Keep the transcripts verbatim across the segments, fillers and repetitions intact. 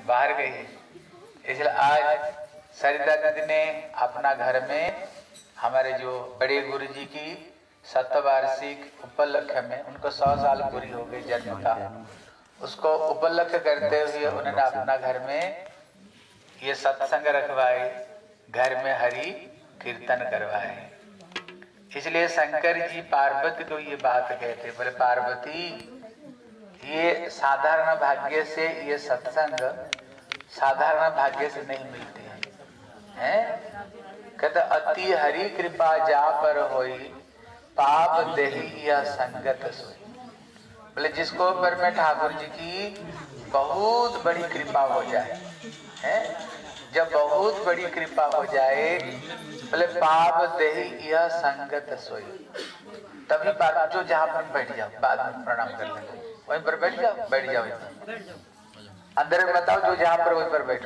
बाहर गई है। इसलिए आज सरिता दीदी ने अपना घर में हमारे जो बड़े गुरु जी की शतवार्षिक उपलक्ष्य में, उनको सौ साल पूरी हो गई जन्म का, उसको उपलक्ष्य करते हुए उन्होंने अपना घर में ये सत्संग रखवाए, घर में हरि कीर्तन करवाए। इसलिए शंकर जी पार्वती को ये बात कहते, बोले पार्वती ये साधारण भाग्य से, ये सत्संग साधारण भाग्य से नहीं मिलते हैं, हैं? कहते अति हरि कृपा जा पर होई, पाप देहि या संगत सोई। बोले जिसको ऊपर में ठाकुर जी की बहुत बड़ी कृपा हो जाए, हैं? जब बहुत बड़ी कृपा हो जाए, बोले पाप देहि या संगत सोई, तभी बात जो जहाँ पर बैठ जाओ, बाद में प्रणाम कर लेंगे, वहीं पर बैठ जाओ, बैठ जाओ अंदर में बताओ जो जहाँ पर वहीं पर बैठो।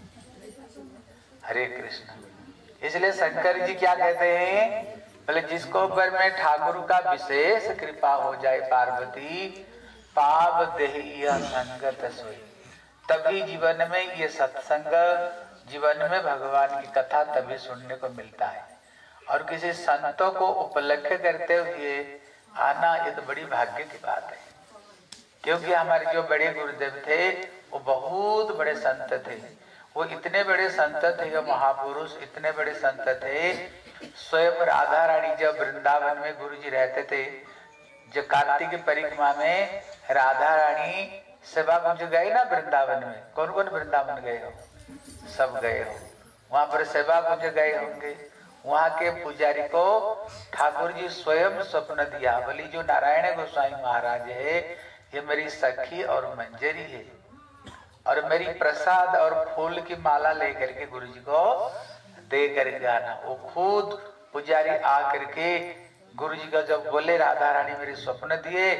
हरे कृष्ण। इसलिए शंकर जी क्या कहते हैं, बोले जिसको ऊपर में ठाकुर का विशेष कृपा हो जाए पार्वती, पाप देहि या संगत सोई, तभी जीवन में ये सत्संग, जीवन में भगवान की कथा तभी सुनने को मिलता है। और किसी संतों को उपलक्ष्य करते हुए आना, ये तो बड़ी भाग्य की बात है। क्योंकि हमारे जो बड़े गुरुदेव थे वो बहुत बड़े संत थे, वो इतने बड़े संत थे, महापुरुष इतने बड़े संत थे। स्वयं राधा रानी जब वृंदावन में गुरु जी रहते थे, जो कार्तिक परिक्रमा में राधा रानी सेवा कुंज गए ना वृंदावन में, कौन कौन वृंदावन गए हो? सब गए हो। वहां पर सेवा कुंज गए होंगे। वहां के पुजारी को ठाकुर जी स्वयं स्वप्न दिया, बोली जो नारायण गोस्वामी महाराज है ये मेरी सखी और मंजरी है, और मेरी प्रसाद और फूल की माला लेकर के गुरु जी को दे करके आना। वो खुद पुजारी आकर के गुरु जी का जब बोले राधा रानी मेरे स्वप्न दिए,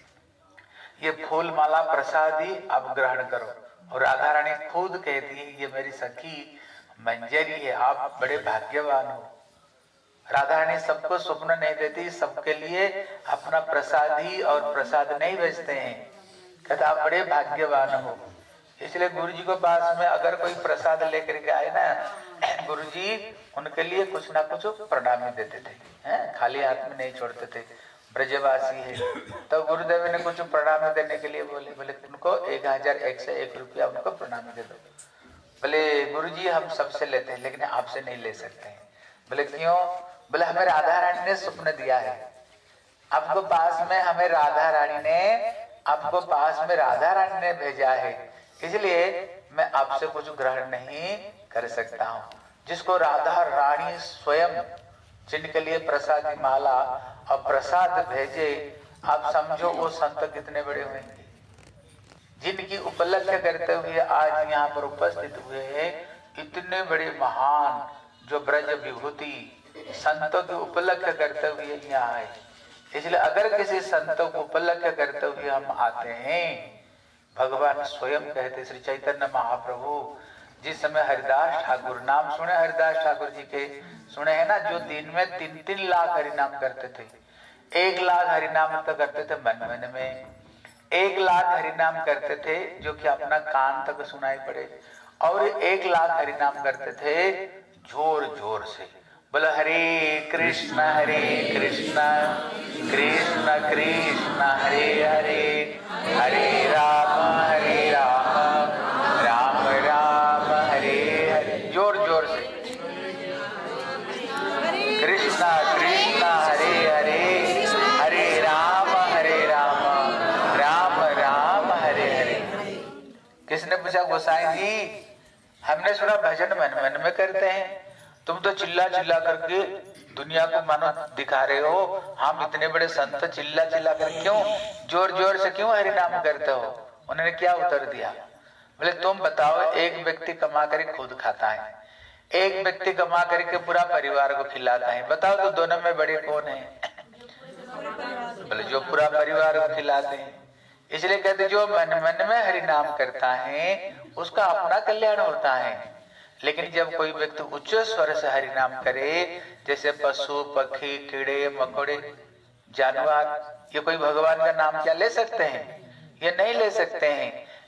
ये फूल माला प्रसाद ही आप ग्रहण करो, और राधा रानी खुद कहती है ये मेरी सखी मंजरी है, आप बड़े भाग्यवान हो। राधा रानी सबको स्वप्न नहीं देती, सबके लिए अपना प्रसाद ही और प्रसाद नहीं बेचते हैं, कहते आप बड़े भाग्यवान हो। इसलिए गुरु जी को पास में अगर कोई प्रसाद लेकर के आए ना, गुरु जी उनके लिए कुछ ना कुछ प्रणामी देते थे, हैं? खाली हाथ में नहीं छोड़ते थे। ब्रजवासी है तो गुरुदेव ने कुछ प्रणामी देने के लिए बोले, बोले उनको एक हजार एक से एक रुपया उनको प्रणामी दे दो। बोले गुरु जी हम सबसे लेते हैं लेकिन आपसे नहीं ले सकते हैं। बोले क्यों? बोले हमें राधा रानी ने स्वप्न दिया है, आपको पास में हमें राधा रानी ने आपको पास में राधा रानी ने भेजा है, इसलिए मैं आपसे कुछ ग्रहण नहीं कर सकता हूँ। जिसको राधा रानी स्वयं जिनके लिए प्रसाद की माला और प्रसाद भेजे, आप समझो वो संत कितने बड़े होंगे। जिनकी उपलक्ष्य करते हुए आज यहाँ पर उपस्थित हुए हैं इतने बड़े महान जो ब्रज विभूति संतों की उपलक्ष्य करते हुए यहाँ आए। इसलिए अगर किसी संतों को उपलक्ष्य करते हुए हम आते हैं, भगवान स्वयं कहते, श्री चैतन्य महाप्रभु जिस समय हरिदास ठाकुर, नाम सुने हरिदास ठाकुर जी के, सुने हैं ना, जो दिन में तीन तीन लाख हरिनाम करते थे। एक लाख हरिनाम तो करते थे मन मन में, एक लाख हरिनाम करते थे जो कि अपना कान तक सुनाई पड़े, और एक लाख हरिनाम करते थे जोर जोर से। बोलो हरे कृष्ण हरे कृष्ण कृष्ण कृष्ण हरे हरे, हरे राम हरे राम राम राम हरे हरे। जोर जोर से कृष्ण कृष्ण हरे हरे, हरे राम हरे राम राम राम हरे हरे। किसने पूछा गोसाई जी हमने सुना भजन मन मन में करते हैं, तुम तो चिल्ला चिल्ला करके दुनिया को मानो दिखा रहे हो, हम इतने बड़े संत चिल्ला चिल्ला कर क्यों जोर जोर से क्यों हरिनाम करते हो? उन्होंने क्या उत्तर दिया? बोले तुम बताओ, एक व्यक्ति कमा कर खुद खाता है, एक व्यक्ति कमा करके पूरा परिवार को खिलाता है, बताओ तो दोनों में बड़े कौन है? बोले जो पूरा परिवार को खिलाते हैं। इसलिए कहते जो मन मन में हरिनाम करता है उसका अपना कल्याण होता है। लेकिन जब कोई व्यक्ति उच्च स्वर से हरिनाम करे, जैसे पशु पक्षी कीड़े मकोड़े जानवर, ये कोई भगवान का नाम क्या ले सकते हैं? ये नहीं ले सकते हैं।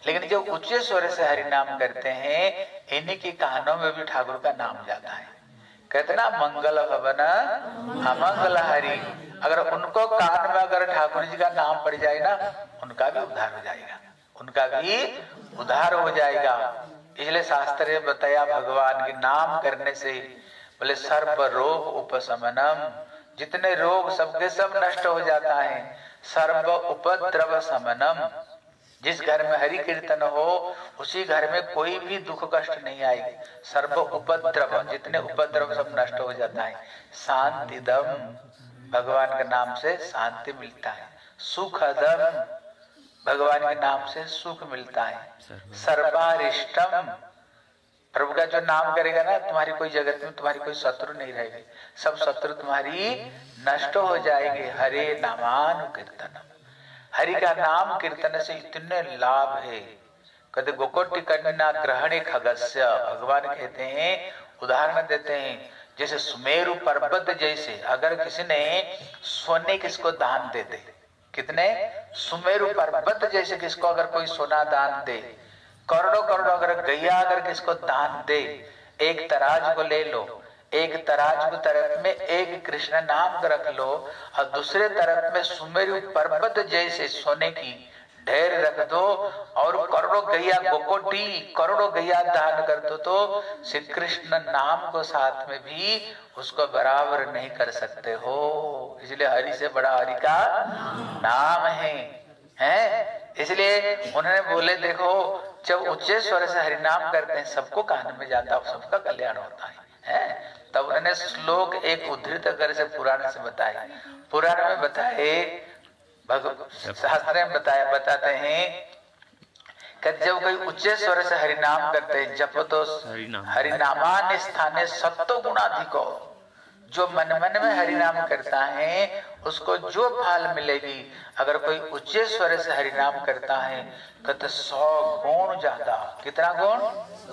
लेकिन जो उच्च स्वर से हरि नाम करते हैं इन्हीं के कानों में भी ठाकुर का नाम जाता है। कहते ना मंगल भवन अमंगल हरि, अगर उनको कान में अगर ठाकुर जी का नाम पड़ जाए ना उनका भी उद्धार हो जाएगा, उनका भी उद्धार हो जाएगा। इसलिए शास्त्र ने बताया भगवान के नाम करने से बोले सर्व रोग उपशमनम, जितने रोग सबके सब नष्ट हो जाता है। सर्व उपद्रव शमनम, जिस घर में हरि कीर्तन हो उसी घर में कोई भी दुख कष्ट नहीं आएगी। सर्व उपद्रव, जितने उपद्रव सब नष्ट हो जाता है। शांतिदम, भगवान के नाम से शांति मिलता है। सुखदम, भगवान के नाम से सुख मिलता है। सर्वारिष्टम, प्रभु का जो नाम करेगा ना तुम्हारी कोई जगत में तुम्हारी कोई शत्रु नहीं रहेगी, सब शत्रु तुम्हारी नष्ट हो जाएंगे। हरे नामानु कीर्तनम, हरि का नाम कीर्तन से इतने लाभ है। कहते गोकोटि कन्या ग्रहणे खगस्य, भगवान कहते हैं उदाहरण देते हैं जैसे सुमेरु पर्वत जैसे, अगर किसी ने सोने किसको दान दे दे, कितने सुमेरु पर्वत जैसे किसको अगर कोई सोना दान दे, करोड़ों करोड़ों अगर गैया अगर किसको दान दे, एक तराज को ले लो, एक तराज की तरफ में एक कृष्ण नाम रख लो और दूसरे तरफ में सुमेरु पर्वत जैसे सोने की ढेर रख दो और करोड़ों गैया गोकोटी करोड़ों गैया दान कर दो तो श्री कृष्ण नाम को साथ में भी उसको बराबर नहीं कर सकते हो। इसलिए हरि से बड़ा हरि का नाम है, हैं? इसलिए उन्होंने बोले देखो जब उच्च स्वर से हरि नाम करते हैं सबको कान में जाता है, सबका कल्याण होता है, हैं? तब उन्होंने श्लोक एक उद्धृत कर से पुराण से बताए। पुराण में बताए, शास्त्र में बताया बताते हैं कि जब कोई उच्च स्वर से हरि नाम करते हैं जप तो हरिनामान स्थाने सत्तो गुणाधिको, जो मन मन में हरि नाम करता है उसको जो फल मिलेगी, अगर कोई उच्च स्वर से हरि नाम करता है कहते सौ गुण ज्यादा, कितना गुण?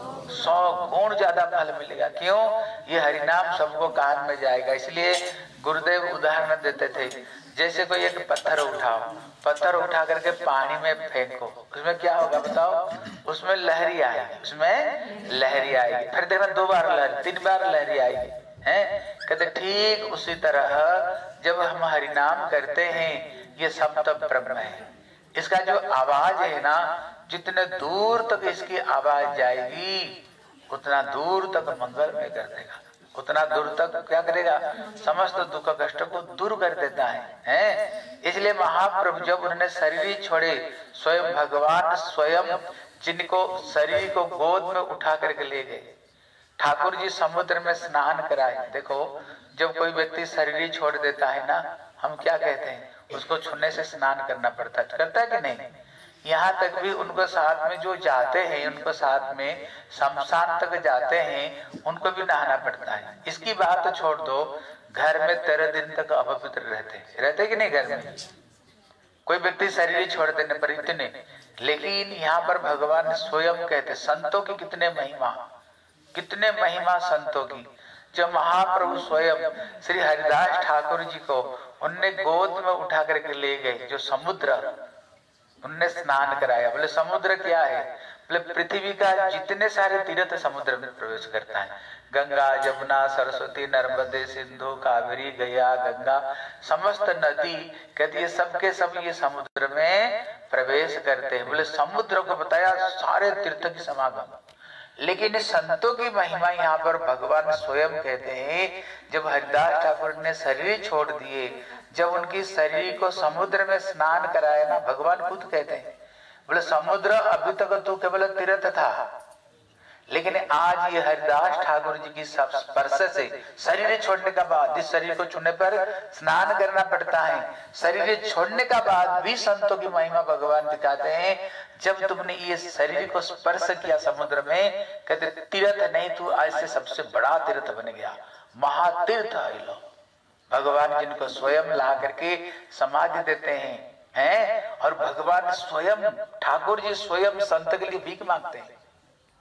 सौ गुण ज्यादा फल मिलेगा। क्यों? ये हरि नाम सबको कान में जाएगा। इसलिए गुरुदेव उदाहरण देते थे, जैसे कोई एक पत्थर उठाओ, पत्थर उठा करके पानी में फेंको, उसमें क्या होगा बताओ? उसमें लहरी आएगी, उसमें लहरी आएगी, फिर देखना दो बार लहरी, तीन बार लहरी आएगी, हैं? कहते ठीक उसी तरह जब हम हरि नाम करते हैं ये सब तब ब्रह्म है। इसका जो आवाज है ना, जितने दूर तक इसकी आवाज जाएगी उतना दूर तक मंगल में कर देगा, उतना दूर तक क्या करेगा? समस्त दुख कष्ट को दूर कर देता है, हैं? इसलिए महाप्रभु जब उन्होंने शरीर छोड़े, स्वयं भगवान स्वयं जिनको शरीर को गोद में उठा करके ले गए, ठाकुर जी समुद्र में स्नान कराए। देखो जब कोई व्यक्ति शरीर छोड़ देता है ना, हम क्या कहते हैं? उसको छूने से स्नान करना पड़ता है, करता है कि नहीं? यहाँ तक भी उनको साथ में जो जाते हैं, उनको साथ में शमशान तक जाते हैं, उनको भी नहाना पड़ता है। इसकी बात तो छोड़ दो, घर में तेरह दिन तक अपवित्र रहते रहते कि नहीं? घर में कोई व्यक्ति शरीर छोड़ देने पर इतने, लेकिन यहाँ पर भगवान स्वयं कहते, संतों की कितने महिमा, कितने महिमा संतों की। जब महाप्रभु स्वयं श्री हरिदास ठाकुर जी को उनने गोद में उठा करके ले गए, जो समुद्र उनने स्नान कराया। बोले समुद्र क्या है? बोले पृथ्वी का जितने सारे तीर्थ समुद्र में प्रवेश करता है, गंगा जमुना सरस्वती नर्मदे सिंधु कावेरी गया गंगा, समस्त नदी कहती है सबके सब ये समुद्र में प्रवेश करते हैं। बोले समुद्र को बताया सारे तीर्थ की समागम। लेकिन संतों की महिमा यहाँ पर भगवान स्वयं कहते हैं, जब हरिदास ठाकुर ने शरीर छोड़ दिए, जब उनकी शरीर को समुद्र में स्नान कराया ना, भगवान खुद कहते हैं, बोले समुद्र अभी तक तो केवल तीर्थ था, लेकिन आज ये हरिदास ठाकुर जी की स्पर्श से शरीर छोड़ने का बाद, इस शरीर को छूने पर स्नान करना पड़ता है, शरीर छोड़ने का बाद भी संतों की महिमा भगवान दिखाते हैं। जब तुमने ये शरीर को स्पर्श किया समुद्र में, कहते तीर्थ नहीं तू आज से सबसे बड़ा तीर्थ बन गया, महातीर्थ है लो। भगवान जिनको स्वयं ला करके समाधि देते हैं, हैं? और भगवान स्वयं ठाकुर जी स्वयं संत के लिए भीख मांगते हैं,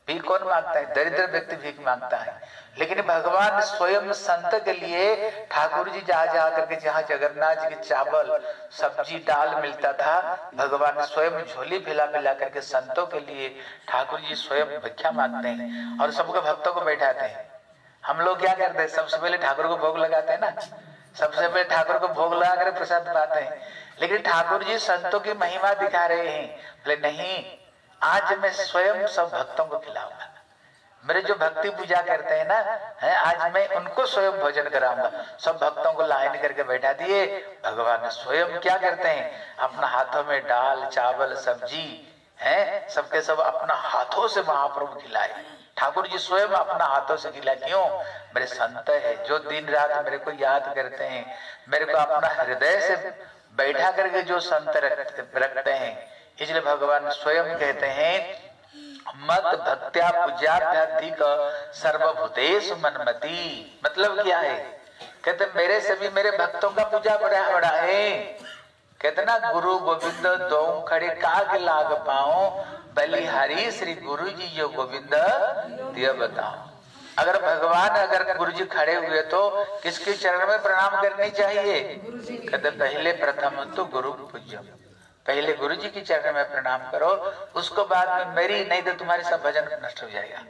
भीख कौन मांगता है? दरिद्र व्यक्ति भीख मांगता है। लेकिन भगवान स्वयं संत के लिए ठाकुर जी जा जा करके, जहाँ जगन्नाथ जी के चावल सब्जी दाल मिलता था, भगवान स्वयं झोली फैला फैला करके संतों के लिए ठाकुर जी स्वयं भिक्षा मांगते हैं और सबके भक्तों को बैठाते हैं। हम लोग क्या करते हैं? सबसे पहले ठाकुर को भोग लगाते हैं ना, सबसे पहले ठाकुर को भोग लगा कर प्रसाद पाते हैं। लेकिन ठाकुर जी संतों की महिमा दिखा रहे हैं, बोले नहीं, आज मैं स्वयं सब भक्तों को खिलाऊंगा। मेरे जो भक्ति पूजा करते हैं ना, है, आज मैं उनको स्वयं भोजन कराऊंगा। सब भक्तों को लाइन करके बैठा दिए। भगवान स्वयं क्या करते हैं? अपना हाथों में दाल चावल सब्जी है, सबके सब अपना हाथों से महाप्रभु खिलाए। ठाकुर जी स्वयं अपना हाथों से खिला। क्यों? मेरे संत है जो दिन रात मेरे को याद करते हैं, मेरे को अपना हृदय से बैठा करके जो संत रखते हैं, इसलिए भगवान स्वयं कहते हैं मत भक्त्या पूज्याभ्यधिक सर्वभूतेषु मन्मति। मतलब क्या है? कहते मेरे से भी मेरे भक्तों का पूजा बड़ा बड़ा है। कहते ना, गुरु गोविंद दो खड़े काग लाग पाओ, बलिहारी श्री गुरु जी जो गोविंद दिया बताओ। अगर भगवान अगर गुरु जी खड़े हुए तो किसके चरण में प्रणाम करनी चाहिए? कहते पहले प्रथम तो गुरु पूज्य, पहले गुरु जी की चरण में प्रणाम करो, उसको बाद में मेरी, नहीं तो तुम्हारी सब भजन नष्ट हो जाएगा,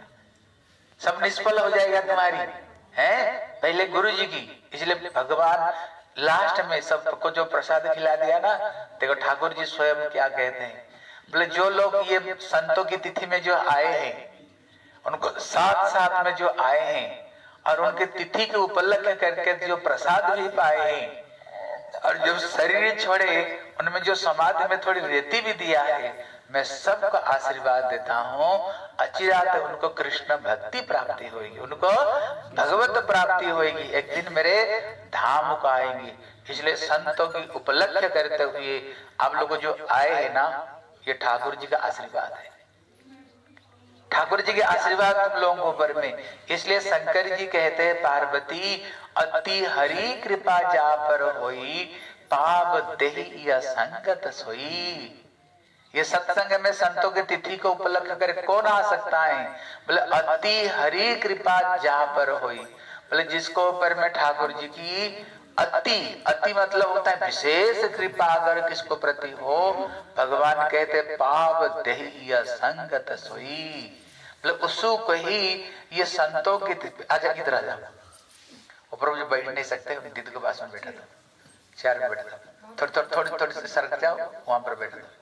सब निष्फल हो जाएगा तुम्हारी, है पहले गुरु जी की। इसलिए भगवान लास्ट में सबको जो प्रसाद खिला दिया ना, देखो ठाकुर जी स्वयं क्या कहते हैं, बोले जो लोग ये संतों की तिथि में जो आए हैं, उनको साथ साथ में जो आए हैं और उनके तिथि के उपलक्ष्य करके जो प्रसाद भी पाए हैं, और जब शरीर छोड़े उनमें जो समाधि में थोड़ी रेती भी दिया है, मैं सबको आशीर्वाद देता हूँ, अचिरात उनको कृष्ण भक्ति प्राप्ति होगी, उनको भगवत प्राप्ति होगी, एक दिन मेरे धाम को आएंगे। इसलिए संतों की उपलक्ष्य करते हुए आप लोग जो आए हैं ना, ये ठाकुर जी का आशीर्वाद है, ठाकुर जी के आशीर्वाद तुम लोगों को ऊपर में। इसलिए शंकर जी कहते हैं पार्वती अति हरि कृपा जा पर होई, पाप देहि या संगत सोई। ये सत्संग में संतों की तिथि को उपलक्ष्य कर कौन आ सकता है? बोले अति हरि कृपा जा पर होई, बोले जिसको ऊपर में ठाकुर जी की अति, अति मतलब होता है विशेष कृपा अगर किसको प्रति हो, भगवान कहते पाप देहि या संगत सोई, बोले उसको को ही ये संतों की। आजा इधर आ जाओ, ऊपर मुझे बैठ नहीं सकते, दीदी के पास में बैठा था, चेयर में बैठा था, थोड़ी थोड़ी थोड़ी थोड़ी सी सरक जाओ, वहां पर बैठा था।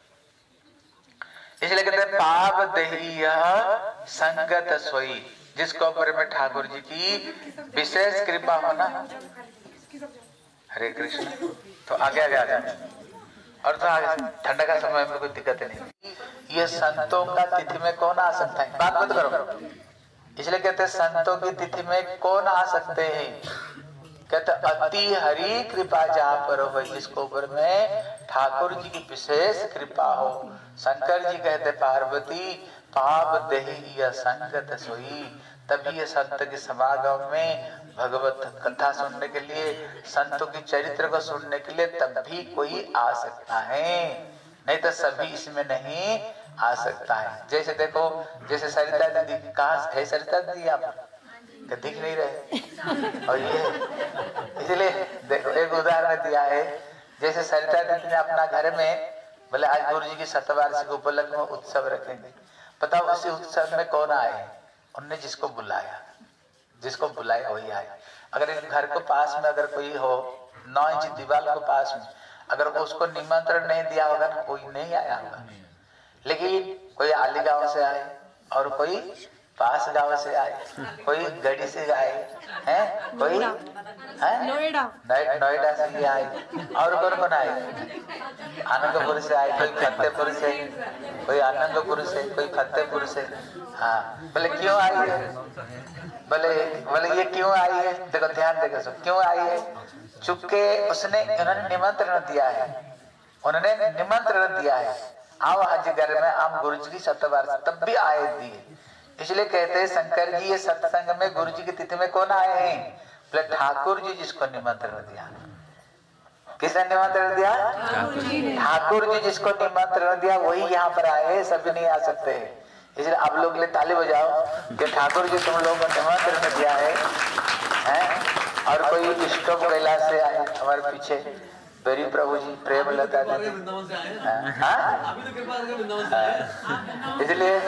इसलिए कहते हैं पाप देहि संगत सोई, जिसको ऊपर में ठाकुर जी की विशेष कृपा होना। हरे कृष्ण। तो आगे आगे आगे और तो आगे ठंडा का समय में कोई दिक्कत नहीं। ये संतों का तिथि में कौन आ सकता है? बात मत करो। इसलिए कहते हैं संतों की तिथि में कौन आ सकते हैं? कहते अति हरि कृपा जहाँ पर हो, जिसको ऊपर में ठाकुर जी की विशेष कृपा हो। शंकर जी कहते पार्वती पाप देहि या संगत सोई, तभी ये संत के समागम में भगवत कथा सुनने के लिए, संतों की चरित्र को सुनने के लिए तब भी कोई आ सकता है, नहीं तो सभी इसमें नहीं आ सकता है। जैसे देखो, जैसे सरिता दीदी, कहाँ है सरिता दीदी? आप दिख नहीं रहे, और ये इसलिए देखो एक उदाहरण दिया है। जैसे सरिता दीदी ने अपना घर में बोले आज गुरु जी की शतवार्षिक उपलक्ष्य में उत्सव रखेंगे, पता उसी उत्सव में कौन आए? उनने जिसको बुलाया, जिसको बुलाया वही आए। अगर इस घर को पास में अगर कोई हो, नौ इंच दीवार को पास में, अगर उसको निमंत्रण नहीं दिया होगा ना, कोई नहीं आया होगा। लेकिन कोई आली गांव से आए और कोई पास गांव से आए, कोई गढ़ी से आए हैं, कोई नोएडा नोएडा से भी आए, और कौन कौन आए? आनंदपुर से आए, कोई फतेहपुर से, कोई आनंदपुर से, कोई फतेहपुर से। हाँ, बोले क्यों आई है? बोले बोले ये क्यों आई है? देखो ध्यान देकर सुन, क्यों आई है? चूंकि उसने उन्होंने निमंत्रण दिया है, उन्होंने निमंत्रण दिया है, आओ आज घर में हम गुरु जी की शतवार्षिक, तब भी आए दिए। इसलिए कहते हैं शंकर जी ये सत्संग में गुरु जी की तिथि में कौन आए हैं? बोले ठाकुर जी जिसको निमंत्रण दिया। किसने निमंत्रण दिया? ठाकुर जी जिसको निमंत्रण दिया वही यहाँ पर आए, सभी नहीं आ सकते। इसलिए आप लोग के लिए ताली बजाओ कि ठाकुर जी तुम लोगों को निमंत्रण दिया है, हैं? और कोई स्टॉप कैलाश से आए हमारे पीछे बेरी प्रभु जी, प्रेम लता जी, इसलिए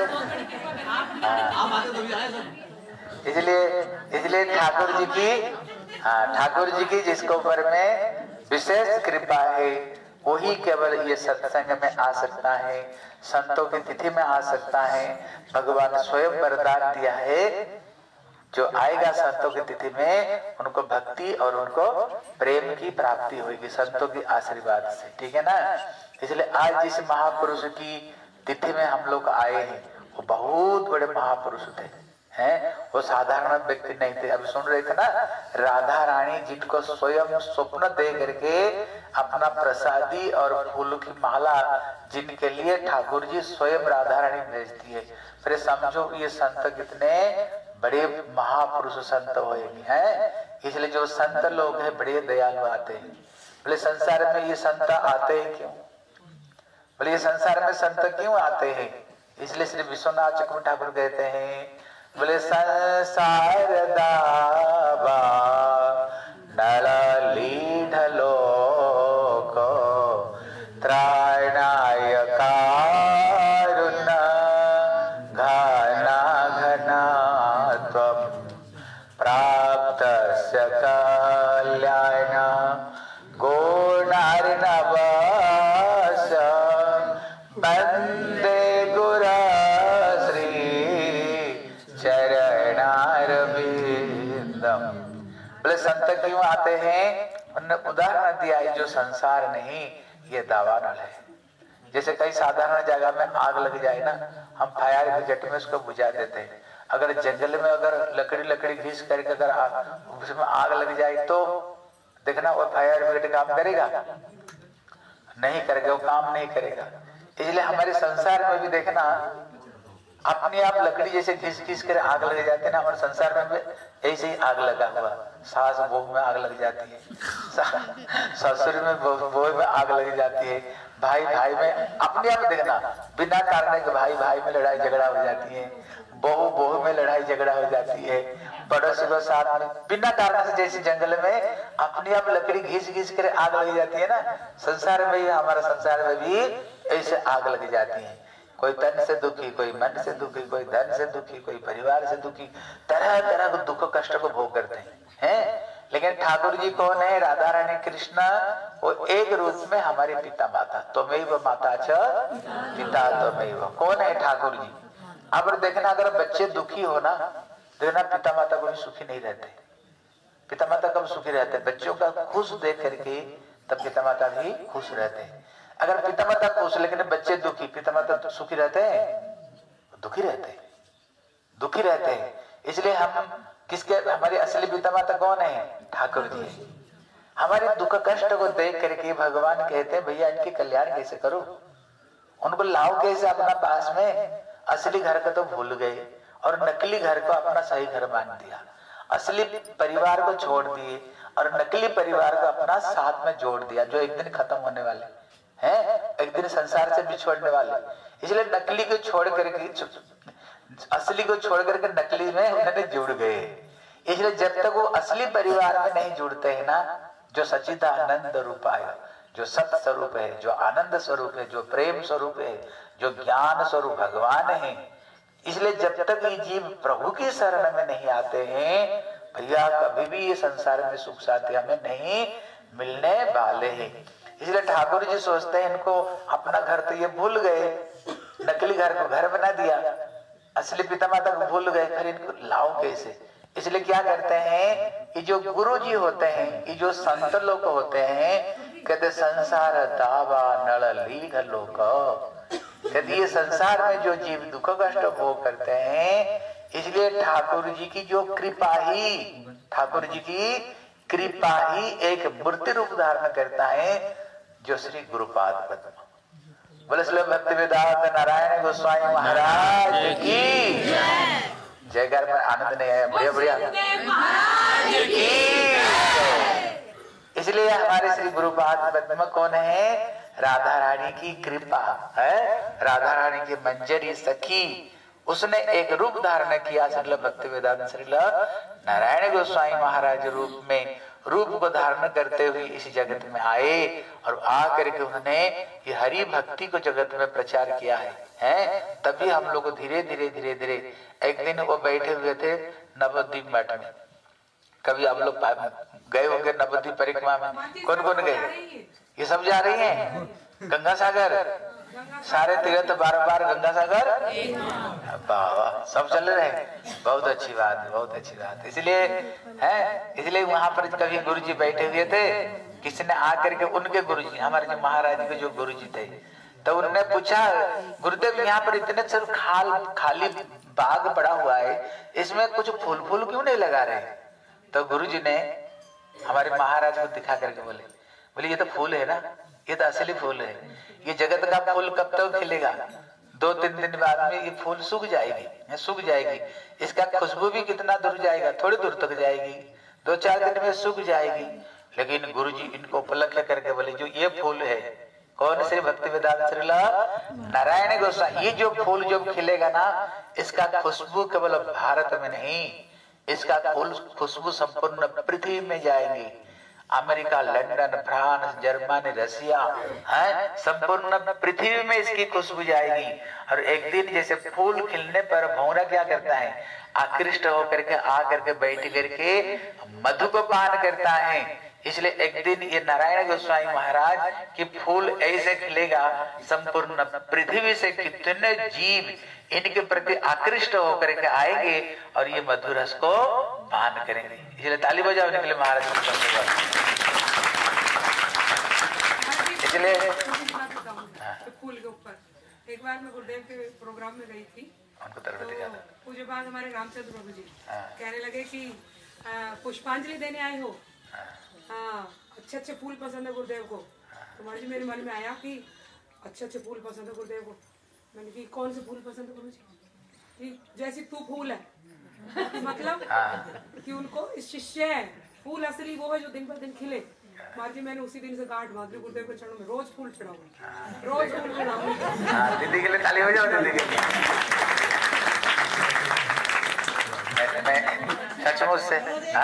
इसलिए इसलिए ठाकुर जी की हाँ ठाकुर जी की जिसके ऊपर में विशेष कृपा है वही केवल ये सत्संग में आ सकता है, संतों की तिथि में आ सकता है। भगवान स्वयं वरदान दिया है, जो आएगा संतों की तिथि में उनको भक्ति और उनको प्रेम की प्राप्ति होगी संतों के आशीर्वाद से, ठीक है ना। इसलिए आज जिस महापुरुष की तिथि में हम लोग आए हैं वो बहुत बड़े महापुरुष थे, हैं? वो साधारण व्यक्ति नहीं थे। अभी सुन रहे थे ना, राधा रानी जिनको स्वयं स्वप्न दे करके अपना प्रसादी और फूलों की माला जिनके लिए ठाकुर जी स्वयं राधा रानी भेजती है, फिर समझो ये संत कितने बड़े महापुरुष संत होएंगे, हैं? इसलिए जो संत लोग हैं बड़े दयालु आते हैं। बोले संसार में ये संत आते हैं क्यों? बोले ये संसार में संत क्यों आते हैं? इसलिए श्री विश्वनाथ चक्रवर्ती ठाकुर कहते हैं, बोले संसार दावा नल लीढ़ लोक त्राणाय कारुण घना घना त्वं प्राप्तस्य कल्याण गुणार्णवस्य वन्दे गुरा बोले संत क्यों आते हैं? उन्होंने उदाहरण दिया है, जो संसार नहीं ये दावानल है। जैसे कई साधारण जगह में आग लग जाए ना, हम फायर ब्रिगेड में उसको बुझा देते हैं। अगर जंगल में अगर लकड़ी लकड़ी घिस करके अगर उसमें आग लग जाए तो देखना वो फायर ब्रिगेड काम करेगा? नहीं करेगा, वो काम नहीं करेगा। इसलिए हमारे संसार में भी देखना अपने आप लकड़ी जैसे घिस घिस कर आग लग जाते हैं ना, हमारे संसार में भी ऐसे ही आग लगा हुआ। सास बहू में आग लग जाती है, ससुर में बहू में आग लग जाती है, भाई भाई में अपने आप देखना बिना कारण के भाई भाई में लड़ाई झगड़ा हो जाती है, बहू बहू में लड़ाई झगड़ा हो जाती है, पड़ोसी को साथ में बिना कारण से जैसे जंगल में अपने आप लकड़ी घिस घिस कर आग लग जाती है ना, संसार में हमारा संसार में भी ऐसे आग लग जाती है। कोई तन से दुखी, कोई मन से दुखी, कोई धन से दुखी, कोई परिवार से दुखी, तरह तरह के दुख कष्ट को भोग करते हैं, हैं? लेकिन ठाकुर जी कौन है? राधा रानी कृष्ण, वो एक रूप में हमारे पिता माता, त्वमेव माता च पिता त्वमेव। कौन है ठाकुर जी? अब देखना अगर बच्चे दुखी हो ना, देखना पिता माता को भी सुखी नहीं रहते। पिता माता कब सुखी रहते? बच्चों का खुश देख करके तब पिता माता भी खुश रहते हैं। अगर पिता माता खुश लेकिन बच्चे दुखी, पिता माता तो सुखी रहते हैं? दुखी रहते हैं, दुखी रहते हैं। इसलिए हम किसके, हमारे असली पिता माता कौन है? ठाकुर जी। हमारे दुख कष्ट को देख करके भगवान कहते हैं भैया इनके कल्याण कैसे करो, उनको लाओ कैसे अपना पास में। असली घर को तो भूल गए और नकली घर को अपना सही घर मान दिया। असली परिवार को छोड़ दिए और नकली परिवार को अपना साथ में जोड़ दिया, जो एक दिन खत्म होने वाले हैं, एक दिन संसार से बिछोड़ने वाले। इसलिए नकली को छोड़ करके असली को छोड़ करके नकली में उन्होंने जुड़ गए। इसलिए जब तक वो असली परिवार में नहीं जुड़ते हैं ना, जो सच्चिदानंद रूप आया, जो सत्य स्वरूप है, जो आनंद स्वरूप है, जो प्रेम स्वरूप है, जो ज्ञान स्वरूप भगवान है, इसलिए जब तक ये जीव प्रभु की शरण में नहीं आते हैं भैया कभी भी ये संसार में सुख शांति हमें नहीं मिलने वाले हैं। इसलिए ठाकुर जी सोचते हैं इनको अपना घर तो ये भूल गए, नकली घर को घर बना दिया, असली पिता माता को भूल गए, फिर इनको लाओ कैसे? इसलिए क्या करते हैं, ये जो गुरु जी होते हैं, ये जो संत लोग होते हैं, कहते संसार दावा नल लीढ़ लोक, कहते ये संसार में जो जीव दुख कष्ट भोग करते हैं, इसलिए ठाकुर जी की जो कृपा ही, ठाकुर जी की कृपा ही एक मूर्ति रूप धारण करता है, जो श्री गुरुपाद पद्म। बोले श्री भक्ति वेदांत नारायण गोस्वामी महाराज की जयकार में आनंद नहीं आया? बढ़िया बढ़िया महाराज की। इसलिए हमारे श्री गुरुपाद पद्म कौन है? राधा रानी की कृपा है, राधा रानी की मंजरी सखी, उसने एक रूप धारण किया श्रील भक्तिवेदांत श्रील नारायण गोस्वामी महाराज रूप में रूप को धारण करते हुए इस जगत में आए और आकर के उन्होंने ये हरि भक्ति को जगत में प्रचार किया है, हैं? तभी हम लोग धीरे धीरे धीरे धीरे एक दिन वो बैठे हुए थे नवद्वीप मठ में। कभी आप लोग गए होंगे नवद्वीप परिक्रमा में? कौन कौन गए? ये सब जा रही हैं गंगा सागर, सारे तीर्थ बार बार गंगा सागर, वाह सब चल रहे हैं। बहुत अच्छी बात है, बहुत अच्छी बात। इसलिए है, इसलिए वहां पर कभी गुरुजी बैठे हुए थे, किसी ने आकर के उनके गुरुजी, हमारे जो महाराज के जो गुरुजी थे, तो उन्होंने पूछा गुरुदेव यहाँ पर इतने सब खाल खाली बाग पड़ा हुआ है, इसमें कुछ फूल फूल क्यों नहीं लगा रहे? तो गुरुजी ने हमारे महाराज को दिखा करके बोले बोले ये तो फूल है ना, ये तो असली फूल है। ये जगत का फूल कब तक खिलेगा? दो तीन दिन बाद में ये फूल सूख जाएगी, सूख जाएगी। इसका खुशबू भी कितना दूर जाएगा? थोड़ी दूर तक जाएगी, दो चार दिन में सूख जाएगी। लेकिन गुरुजी इनको उपलक्ष्य करके बोले जो ये फूल है, कौन? श्री भक्तिवेदांत श्रील नारायण गोस्वामी। ये जो फूल जो खिलेगा ना, इसका खुशबू केवल भारत में नहीं, इसका फूल खुशबू संपूर्ण पृथ्वी में जाएगी। America, London, France, Germany, Russia, है संपूर्ण पृथ्वी में इसकी खुशबू जाएगी। और एक दिन जैसे फूल खिलने पर भौरा क्या करता है? आकृष्ट होकर के आकर के बैठ करके मधु को पान करता है। इसलिए एक दिन ये नारायण गोस्वामी महाराज की फूल ऐसे खिलेगा, संपूर्ण पृथ्वी से कितने जीव इनके प्रति आकृष्ट होकर के आएंगे और ये मधुर रस को पान करेंगे। इसलिए ताली बजाओ निकले महाराज। इसलिए फूल के ऊपर एक बार मैं गुरुदेव के प्रोग्राम में गई थी, तो पूज्य बाद हमारे रामचंद्र प्रभु जी कहने लगे कि पुष्पांजलि देने आए हो, हाँ अच्छे अच्छे फूल पसंद है गुरुदेव को। तो महाराज जी मेरे मन में आया कि अच्छे अच्छे फूल पसंद है गुरुदेव को। मैंने कि कौन से फूल पसंद है गुरु जी? कि जैसी तू फूल है मतलब कि उनको शिष्य है, फूल असली वो है जो दिन पर दिन खिले। महाराज जी मैंने उसी दिन से गांठ बांध ली गुरुदेव के चरणों में, रोज फूल चढ़ाऊंगी, रोज फूल चढ़ाऊंगी। दीदी के लिए ताली हो जाओ दीदी के लिए। सचमुच से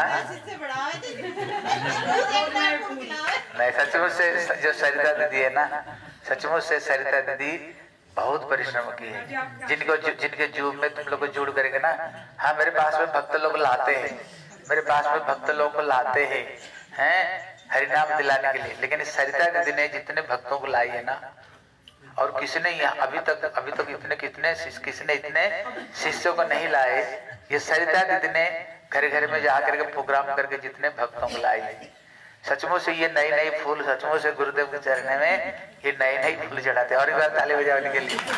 नहीं, सचमुच से जो सरिता दीदी है ना, सचमुच से सरिता दीदी बहुत परिश्रम की है। जिनको जिनके जूब में तुम लोग को जुड़ करेंगे ना, हाँ मेरे पास में भक्त लोग लाते हैं, मेरे पास में भक्त लोग को लाते हैं हैं हरिनाम दिलाने के लिए। लेकिन सरिता दीदी ने जितने भक्तों को लाई है ना, और किसी ने यहाँ अभी तक अभी तक इतने कितने किसी ने इतने शिष्यों को नहीं लाए। ये सरिता दीदी ने घर घर में जा करके प्रोग्राम करके जितने भक्तों को लाई है। सचमुच से ये नई नई फूल सचमुच से गुरुदेव के चरण में ये नई नई फूल चढ़ाते हैं। और एक बार ताली बजाने के लिए।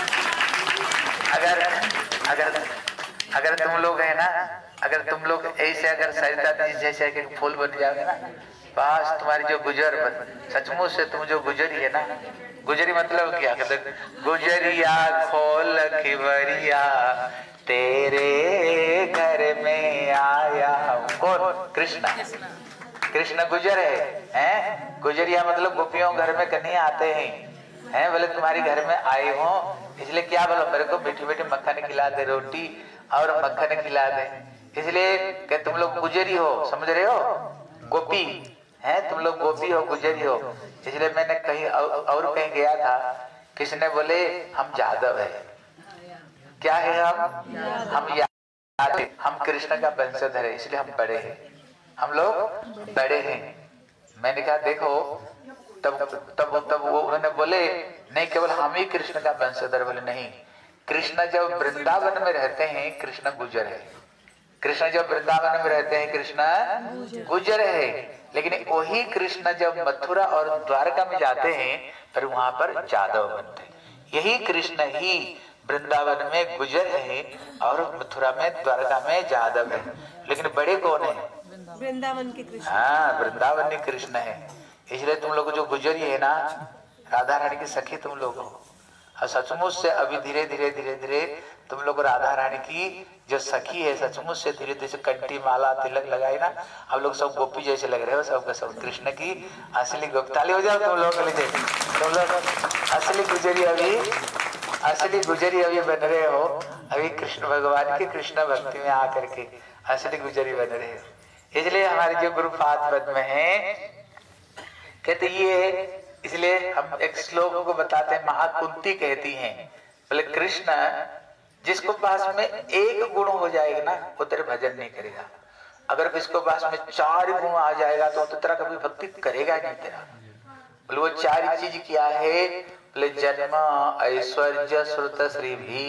अगर अगर अगर तुम लोग है ना, अगर तुम लोग ऐसे अगर सरिता दीदी जैसे एक फूल बन जाओगे ना, बस तुम्हारी जो गुजर सचमुच से तुम जो गुजरी है ना, गुजरी मतलब क्या कहते? गुजरिया खोल खिवरिया तेरे घर में आया। कौन? कृष्णा। कृष्ण गुजर है, हैं? गुजरिया मतलब गोपियों घर में कन्हैया आते हैं, हैं बोले तुम्हारी घर में आए हो, इसलिए क्या बोलो मेरे को मीठी मीठी मक्खन खिला दे, रोटी और मक्खन खिला दे। इसलिए कि तुम लोग गुजरी हो, समझ रहे हो? गोपी हैं तुम लोग, गोपी हो, गुजरी हो। इसलिए मैंने कहीं और कहीं गया था, किसी ने बोले हम जादव है। क्या है हम? हम यादव, हम कृष्ण का वंशधर है, इसलिए हम बड़े हैं, हम लोग बड़े हैं। मैंने कहा देखो, तब तब तब वो उन्होंने बोले नहीं केवल हम ही कृष्ण का वंशधर। बोले नहीं, कृष्ण जब वृंदावन में रहते हैं कृष्ण गुजर है। कृष्ण जब वृंदावन में रहते हैं कृष्ण गुजर है। लेकिन वही कृष्ण जब मथुरा और द्वारका में जाते हैं फिर वहां पर जादव बनते हैं। यही कृष्ण ही वृंदावन में गुजर है और मथुरा में द्वारका में जादव है। लेकिन बड़े कौन है? वृंदावन के कृष्ण। हाँ वृंदावन के कृष्ण है। इसलिए तुम लोग जो गुजरी है ना, राधा रानी की सखी तुम लोग हो। और सचमुच से अभी धीरे धीरे धीरे धीरे तुम लोग राधा रानी की जो सखी है, सचमुच से धीरे धीरे कंठी माला तिलक लगाई ना, हम लोग सब गोपी जैसे लग रहे हो, सबका सब कृष्ण की असली गोपी। ताली हो जाओ तुम लोग के लिए, तुम लोग असली गुजरी अभी असली गुजरी अभी बन रहे हो। अभी कृष्ण भगवान के कृष्ण भक्ति में आकर के असली गुजरी बन रहे हो। इसलिए हमारे जो गुरुपाद पद में है कहते ये, इसलिए हम एक श्लोक को बताते हैं, महाकुंती कहती हैं बोले कृष्ण जिसको पास में एक गुण हो जाएगा ना वो तेरे भजन नहीं करेगा, अगर इसको पास में चार गुण आ जाएगा तो तेरा कभी भक्ति करेगा नहीं तेरा। बोले वो चार चीज क्या है? बोले जन्म ऐश्वर्य श्रुत श्री भी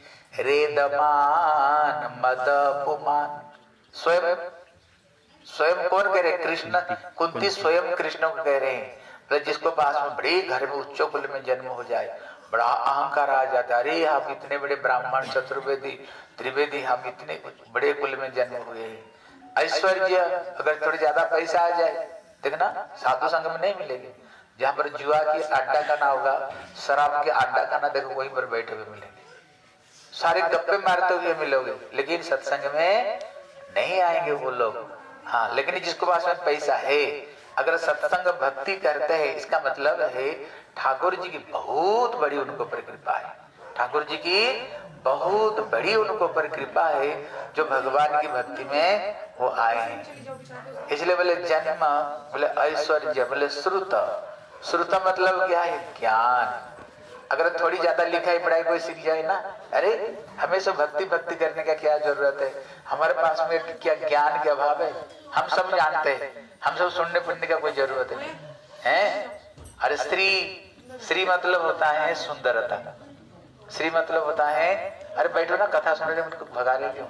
रेदमान मद पुमान। स्वयं स्वयं कौन कह रहे? कृष्ण। कुंती स्वयं कृष्ण को कह रहे हैं जिसको पास में बड़े घर में उच्च कुल में जन्म हो जाए, बड़ा अहंकार आ जाता है, अरे हम इतने बड़े ब्राह्मण चतुर्वेदी त्रिवेदी हम इतने बड़े कुल में जन्म हुए हैं। ऐश्वर्य, अगर थोड़ी ज्यादा पैसा आ जाए, देखना साधु संग में नहीं मिलेंगे, जहां पर जुआ की अड्डा खाना होगा, शराब के अड्डा खाना देखो वहीं पर बैठे हुए मिलेंगे, सारे गप्पे मारते हुए मिलोगे, लेकिन सत्संग में नहीं आएंगे वो लोग। हाँ, लेकिन जिसको पास में पैसा है, अगर सत्संग भक्ति करते हैं, इसका मतलब है ठाकुर जी की बहुत बड़ी उनको पर कृपा है, ठाकुर जी की बहुत बड़ी उनको पर कृपा है जो भगवान की भक्ति में वो आए हैं। इसलिए बोले जन्म, बोले ऐश्वर्य, बोले श्रुत। श्रुत मतलब क्या है? ज्ञान। अगर थोड़ी ज्यादा लिखाई पढ़ाई कोई सीख जाए ना, अरे हमें सब भक्ति भक्ति करने का क्या जरूरत है, हमारे पास में क्या ज्ञान के अभाव है, हम सब जानते हैं, हम सब सुनने पढ़ने का कोई जरूरत है, हैं? अरे स्त्री, स्त्री मतलब होता है सुंदरता, स्त्री मतलब होता है, अरे बैठो ना कथा सुन रहे उनको भगा रहे क्यों?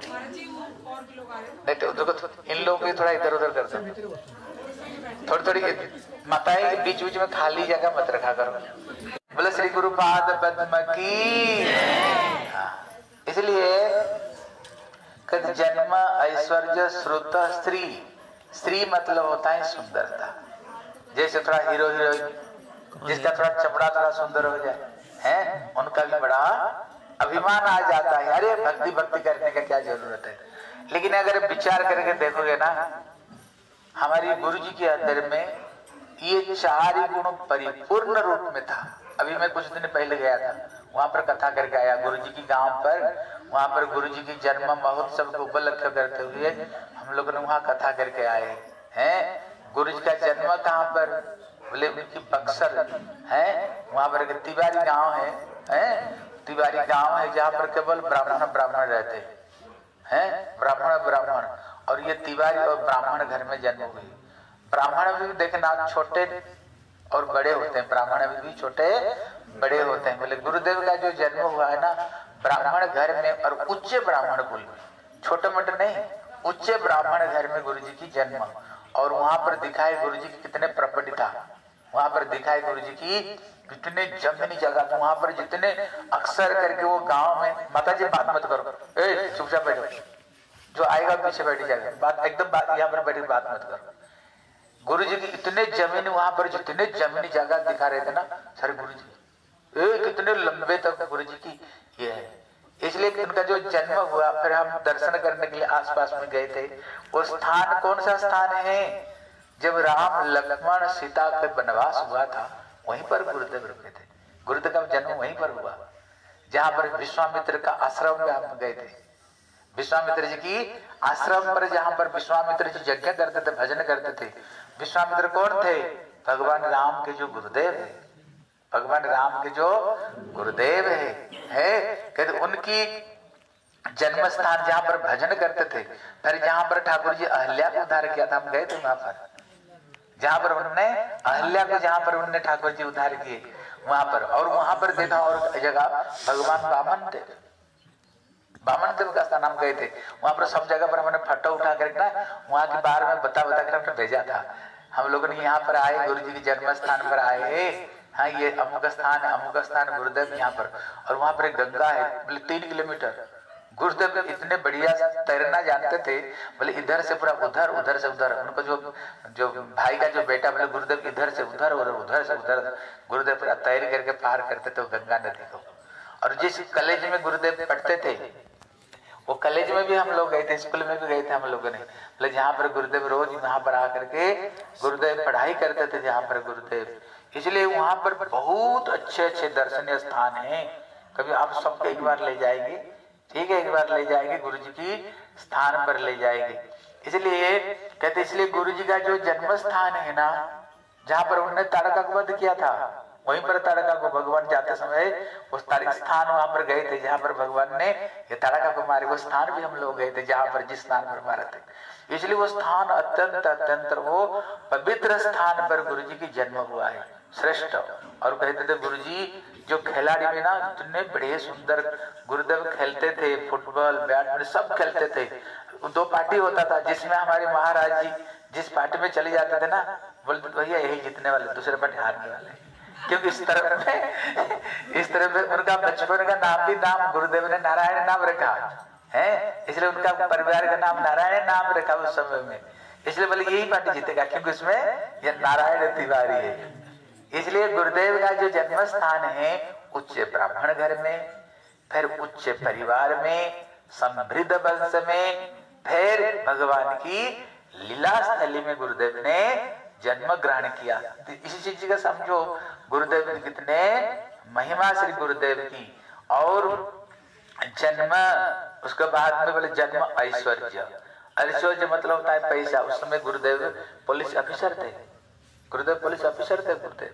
नहीं तो देखो इन लोगों को थोड़ा इधर उधर कर दो, थोड़ी थोड़ी माताएं बीच बीच में खाली जगह मत रखा करो। बोले श्री गुरुपाद पद्म की। हाँ, इसलिए कहते जन्म ऐश्वर्य श्रुत स्त्री। स्त्री मतलब होता है सुंदरता, जैसे थोड़ा हीरो हीरोइन जिसका थोड़ा चमड़ा थोड़ा सुंदर हो जाए, हैं, उनका भी बड़ा अभिमान आ जाता है, अरे भक्ति भक्ति करने का क्या जरूरत है। लेकिन अगर विचार करके देखोगे ना, हमारी गुरु जी के अंदर में ये चार ही गुण परिपूर्ण रूप में था। अभी मैं कुछ दिन पहले गया था, वहां पर कथा करके आया गुरु जी की गांव पर, वहां पर गुरु जी की जन्म महोत्सव को उपलक्ष्य करते हुए हम लोग ने वहां कथा करके आए हैं। गुरु जी का जन्म कहाँ पर? बोले उनकी बक्सर है, वहां पर तिवारी गांव है, हैं? तिवारी गांव है जहाँ पर केवल ब्राह्मण ब्राह्मण रहते हैं, ब्राह्मण ब्राह्मण, और ये तिवारी और ब्राह्मण घर में जन्म हुई। ब्राह्मण भी देखना छोटे और बड़े होते हैं, ब्राह्मण भी छोटे बड़े होते हैं। बोले गुरुदेव का जो जन्म हुआ है ना ब्राह्मण घर में, और उच्च ब्राह्मण कुल में, छोटे मोटे नहीं, उच्च ब्राह्मण घर में गुरु जी की जन्म। और वहां पर दिखाए गुरु जी की कितने प्रॉपर्टी था, वहां पर दिखाए गुरु जी की कितने जमीनी जगह था, वहां पर जितने अक्सर करके वो गांव में, माता जी बात मत करो, ए चुपचाप बैठो, जो आएगा पीछे बैठी जाएगा, बात एकदम बात यहाँ पर बैठी बात मत करो। गुरु जी की इतने जमीन, वहां पर जितने जमीनी जगह दिखा रहे थे ना सारे गुरु जी, ए कितने लंबे तक गुरु जी की ये है। इसलिए उनका जो जन्म हुआ, फिर हम दर्शन करने के लिए आसपास में गए थे। वो स्थान कौन सा स्थान है? जब राम लक्ष्मण सीता का वनवास हुआ था वहीं पर गुरुदेव रुके थे। गुरुदेव का जन्म वहीं पर हुआ, जहां पर विश्वामित्र का आश्रम में हम गए थे। विश्वामित्र जी की आश्रम पर, जहां पर विश्वामित्र जी यज्ञ करते थे, भजन करते थे। विश्वामित्र कौन थे? भगवान राम के जो गुरुदेव है, भगवान राम के जो गुरुदेव है, है? कहते उनकी जन्म स्थान जहां पर भजन करते थे। फिर जहां पर ठाकुर जी अहल्या को उद्धार किया था, हम गए थे वहां पर, जहां पर उन्होंने अहल्या को, जहां पर उन्होंने ठाकुर जी उद्धार किए वहां पर। और वहां पर देखा और जगह भगवान वामन थे, वामन देव का स्थान हम गए थे। वहां पर सब जगह पर हमने फोटो उठा करके ना वहां के बारे में बता बता कर हमने भेजा था। हम लोगों ने यहाँ पर आए, गुरु जी के जन्म स्थान पर आए, हाँ ये अमुक स्थान है, अमुक स्थान गुरुदेव यहाँ पर। और वहां पर एक गंगा है, बोले तीन किलोमीटर। गुरुदेव इतने बढ़िया तैरना जानते थे, बोले इधर से पूरा उधर, उधर से उधर। उनको जो जो भाई का जो बेटा, बोले गुरुदेव इधर से उधर और उधर से उधर गुरुदेव पूरा तैर करके पार करते थे गंगा नदी को। और जिस कॉलेज में गुरुदेव पढ़ते थे वो कॉलेज में भी हम लोग गए थे, स्कूल में भी गए थे हम लोगों ने, बोले जहाँ पर गुरुदेव रोज वहां पर आकर के गुरुदेव पढ़ाई करते थे, जहाँ पर गुरुदेव। इसलिए वहां पर बहुत अच्छे अच्छे दर्शनीय स्थान हैं। कभी आप सबको एक बार ले जाएंगे, ठीक है, एक बार ले जाएगी गुरु जी की स्थान पर ले जाएगी। इसलिए कहते इसलिए गुरु जी का जो जन्म स्थान है ना, जहां पर उन्होंने ताड़का को वध किया था, वहीं पर ताड़का को भगवान जाते समय उस ताड़िक स्थान वहां पर गए थे जहां पर भगवान ने ये ताड़का को मारे। वो स्थान भी हम लोग गए थे जहां पर जिस स्थान पर मारे थे। इसलिए वो स्थान अत्यंत अत्यंत वो पवित्र स्थान पर गुरु जी की जन्म हुआ है, श्रेष्ठ। और कहते थे गुरु जी जो खिलाड़ी में ना इतने बड़े सुंदर गुरुदेव खेलते थे, फुटबॉल बैडमिंटन सब खेलते थे। दो पार्टी होता था जिसमें हमारे महाराज जी जिस पार्टी में चले जाते थे ना, बोलते भैया यही जीतने वाले, दूसरे पार्टी हारने वाले, क्योंकि इस तरफ में इस तरफ में उनका बचपन का नाम भी नाम गुरुदेव ने नारायण नाम रखा है, इसलिए उनका परिवार का नाम नारायण नाम रखा उस समय में। इसलिए बोले यही पार्टी जीतेगा क्योंकि उसमें ये नारायण तिवारी है। इसलिए गुरुदेव का जो जन्म स्थान है उच्च ब्राह्मण घर में, फिर उच्च परिवार में, समृद्ध वंश में, फिर भगवान की लीला स्थली में गुरुदेव ने जन्म ग्रहण किया। तो इसी चीज का समझो गुरुदेव की कितने महिमा श्री गुरुदेव की। और जन्म उसके बाद में बोले जन्म ऐश्वर्य। ऐश्वर्य मतलब होता है पैसा। उस समय गुरुदेव पुलिस ऑफिसर थे, गुरुदेव पुलिस ऑफिसर थे गुरुदेव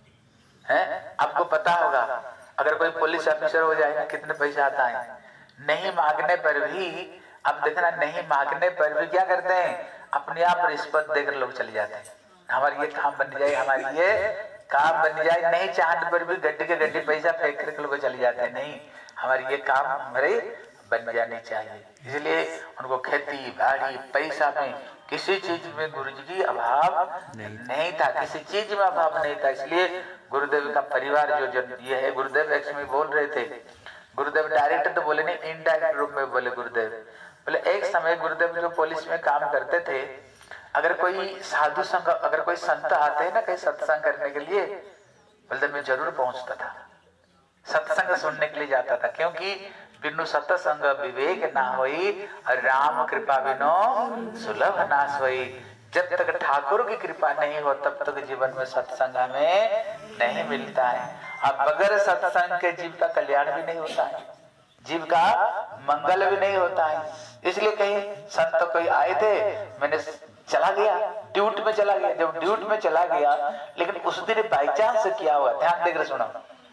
हैं। आपको पता होगा अगर कोई पुलिस ऑफिसर हो जाए कितने पैसा आता है। नहीं मांगने पर भी, अब देखना नहीं मांगने पर भी क्या करते हैं, अपने आप रिश्वत देकर लोग चले जाते हैं। हमारी ये काम बन जाए, हमारी ये काम बन जाए, नहीं चाहने पर भी गड्ढे के गड्ढे पैसा फेंक कर लोग चले जाते हैं। नहीं, हमारी ये काम हमारे बन जानी चाहिए। इसलिए उनको खेती बाड़ी पैसा में किसी चीज में गुरु जी की अभाव नहीं, नहीं था, किसी चीज में अभाव नहीं था। इसलिए गुरुदेव का परिवार जो जो ये है, गुरुदेव एक्स में बोल रहे थे, गुरुदेव डायरेक्ट तो बोले नहीं, इनडायरेक्ट रूप में बोले गुरुदेव। बोले एक समय गुरुदेव जो पुलिस में काम करते थे, अगर कोई साधु संग, अगर कोई संत आते हैं ना कहीं सत्संग करने के लिए, बोलते मैं जरूर पहुंचता था, सत्संग सुनने के लिए जाता था। क्योंकि बिनु सत्संग विवेक ना होई, राम कृपा बिनो सुलभ ना सोई। जब तक ठाकुर की कृपा नहीं हो तब तक जीवन में सत्संग हमें नहीं मिलता है। अब बगैर सत्संग के जीव का कल्याण भी नहीं होता है, जीव का मंगल भी नहीं होता है। इसलिए कहीं संत कोई आए थे, मैंने चला गया, ड्यूट में चला गया। जब ड्यूट में चला गया, लेकिन उस दिन बाई चांस क्या हुआ, ध्यान देकर सुनो।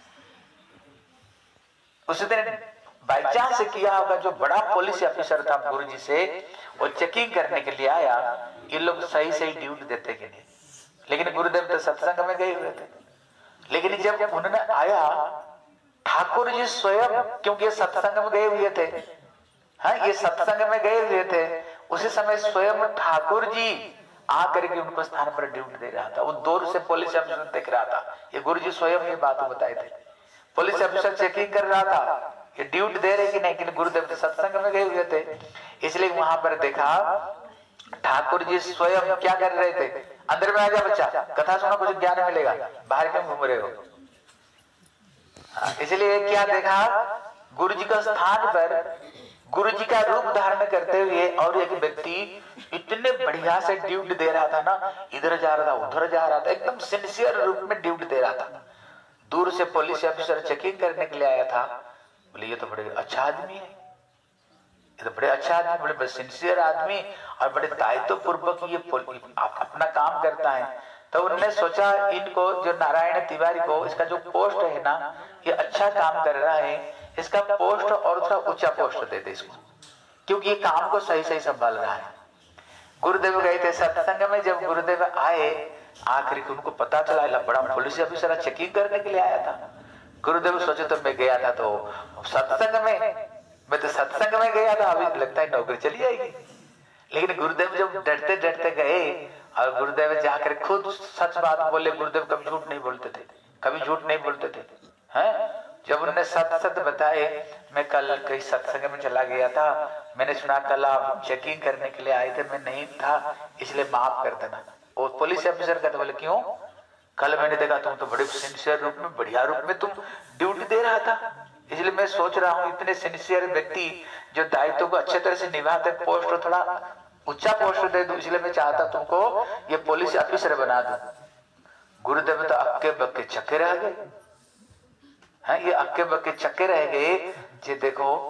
उस दिन बाई चांस किया होगा, जो बड़ा पुलिस ऑफिसर था गुरु जी से, वो चेकिंग करने के लिए आया, ये लोग सही सही ड्यूट देते कि नहीं। लेकिन गुरुदेव तो सत्संग में गए हुए थे। लेकिन जब उन्होंने आया, ठाकुर जी स्वयं, क्योंकि ये सत्संग में गए हुए थे, हाँ ये सत्संग में गए हुए थे, उसी समय स्वयं ठाकुर जी आकर के उनको स्थान पर ड्यूटी दे रहा था। वो दूर से पुलिस ऑफिसर देख रहा था, ये गुरु जी स्वयं ये बात बताए थे। पुलिस ऑफिसर चेकिंग कर रहा था ये ड्यूटी दे रहे कि नहीं, कि गुरुदेव तो सत्संग में गए हुए थे। इसलिए वहां पर देखा ठाकुर जी स्वयं क्या कर रहे थे, अंदर में आ जा बच्चा, कथा सुना कुछ ज्ञान मिलेगा, बाहर क्यों घूम रहे हो। इसलिए क्या देखा, गुरु जी का स्थान पर गुरु जी का रूप धारण करते हुए और एक व्यक्ति इतने बढ़िया से ड्यूटी दे रहा था ना, इधर जा रहा था उधर जा रहा था, एकदम सिंसियर रूप में ड्यूटी दे रहा था। दूर से पुलिस ऑफिसर चेकिंग करने के लिए आया था, बोले ये तो बड़े अच्छा आदमी है, ये तो बड़े अच्छा आदमी, बड़े बड़े सिंसियर आदमी और बड़े दायित्व पूर्वक ये अपना काम करता है। तो उन्होंने सोचा इनको, जो नारायण तिवारी को, इसका जो पोस्ट है ना, ये अच्छा काम कर रहा है, इसका पोस्ट और थोड़ा ऊंचा पोस्ट दे दे इसको, क्योंकि ये काम को सही सही संभाल रहा है। गुरुदेव गए थे सत्संग में, जब गुरुदेव आए आखिरी उनको पता चला बड़ा पुलिस ऑफिसर चेकिंग करने के लिए आया था। गुरुदेव सोचे तो मैं गया था तो सत्संग में, मैं तो सत्संग में गया था, अभी लगता है नौकरी चली जाएगी। लेकिन गुरुदेव जब डरते डरते गए और गुरुदेव जाकर खुद सच बात बोले, गुरुदेव कभी झूठ नहीं बोलते थे, कभी झूठ नहीं बोलते थे। हैं जब उन्होंने सत सत बताए, मैं कल कहीं सत्संग में चला गया था, मैंने सुना कल आप चेकिंग करने के लिए आए थे, मैं नहीं था, इसलिए माफ कर देना। और पुलिस ऑफिसर कहते बोले क्यों, कल मैंने देखा तुम तो बड़े सिंसियर रूप में, बढ़िया रूप में तुम ड्यूटी दे रहा था, इसलिए मैं सोच रहा हूँ इतने सिंसियर व्यक्ति जो दायित्व को अच्छे तरह से निभाते, पोस्ट थोड़ा ऊंचा पोस्ट दे दूं, इसलिए मैं चाहता तुमको ये पुलिस ऑफिसर बना दूं। गुरुदेव तो अक्के बक्के चक्के रह गए हैं, ये अक्के बक्के चक्के रह गए। ये देखो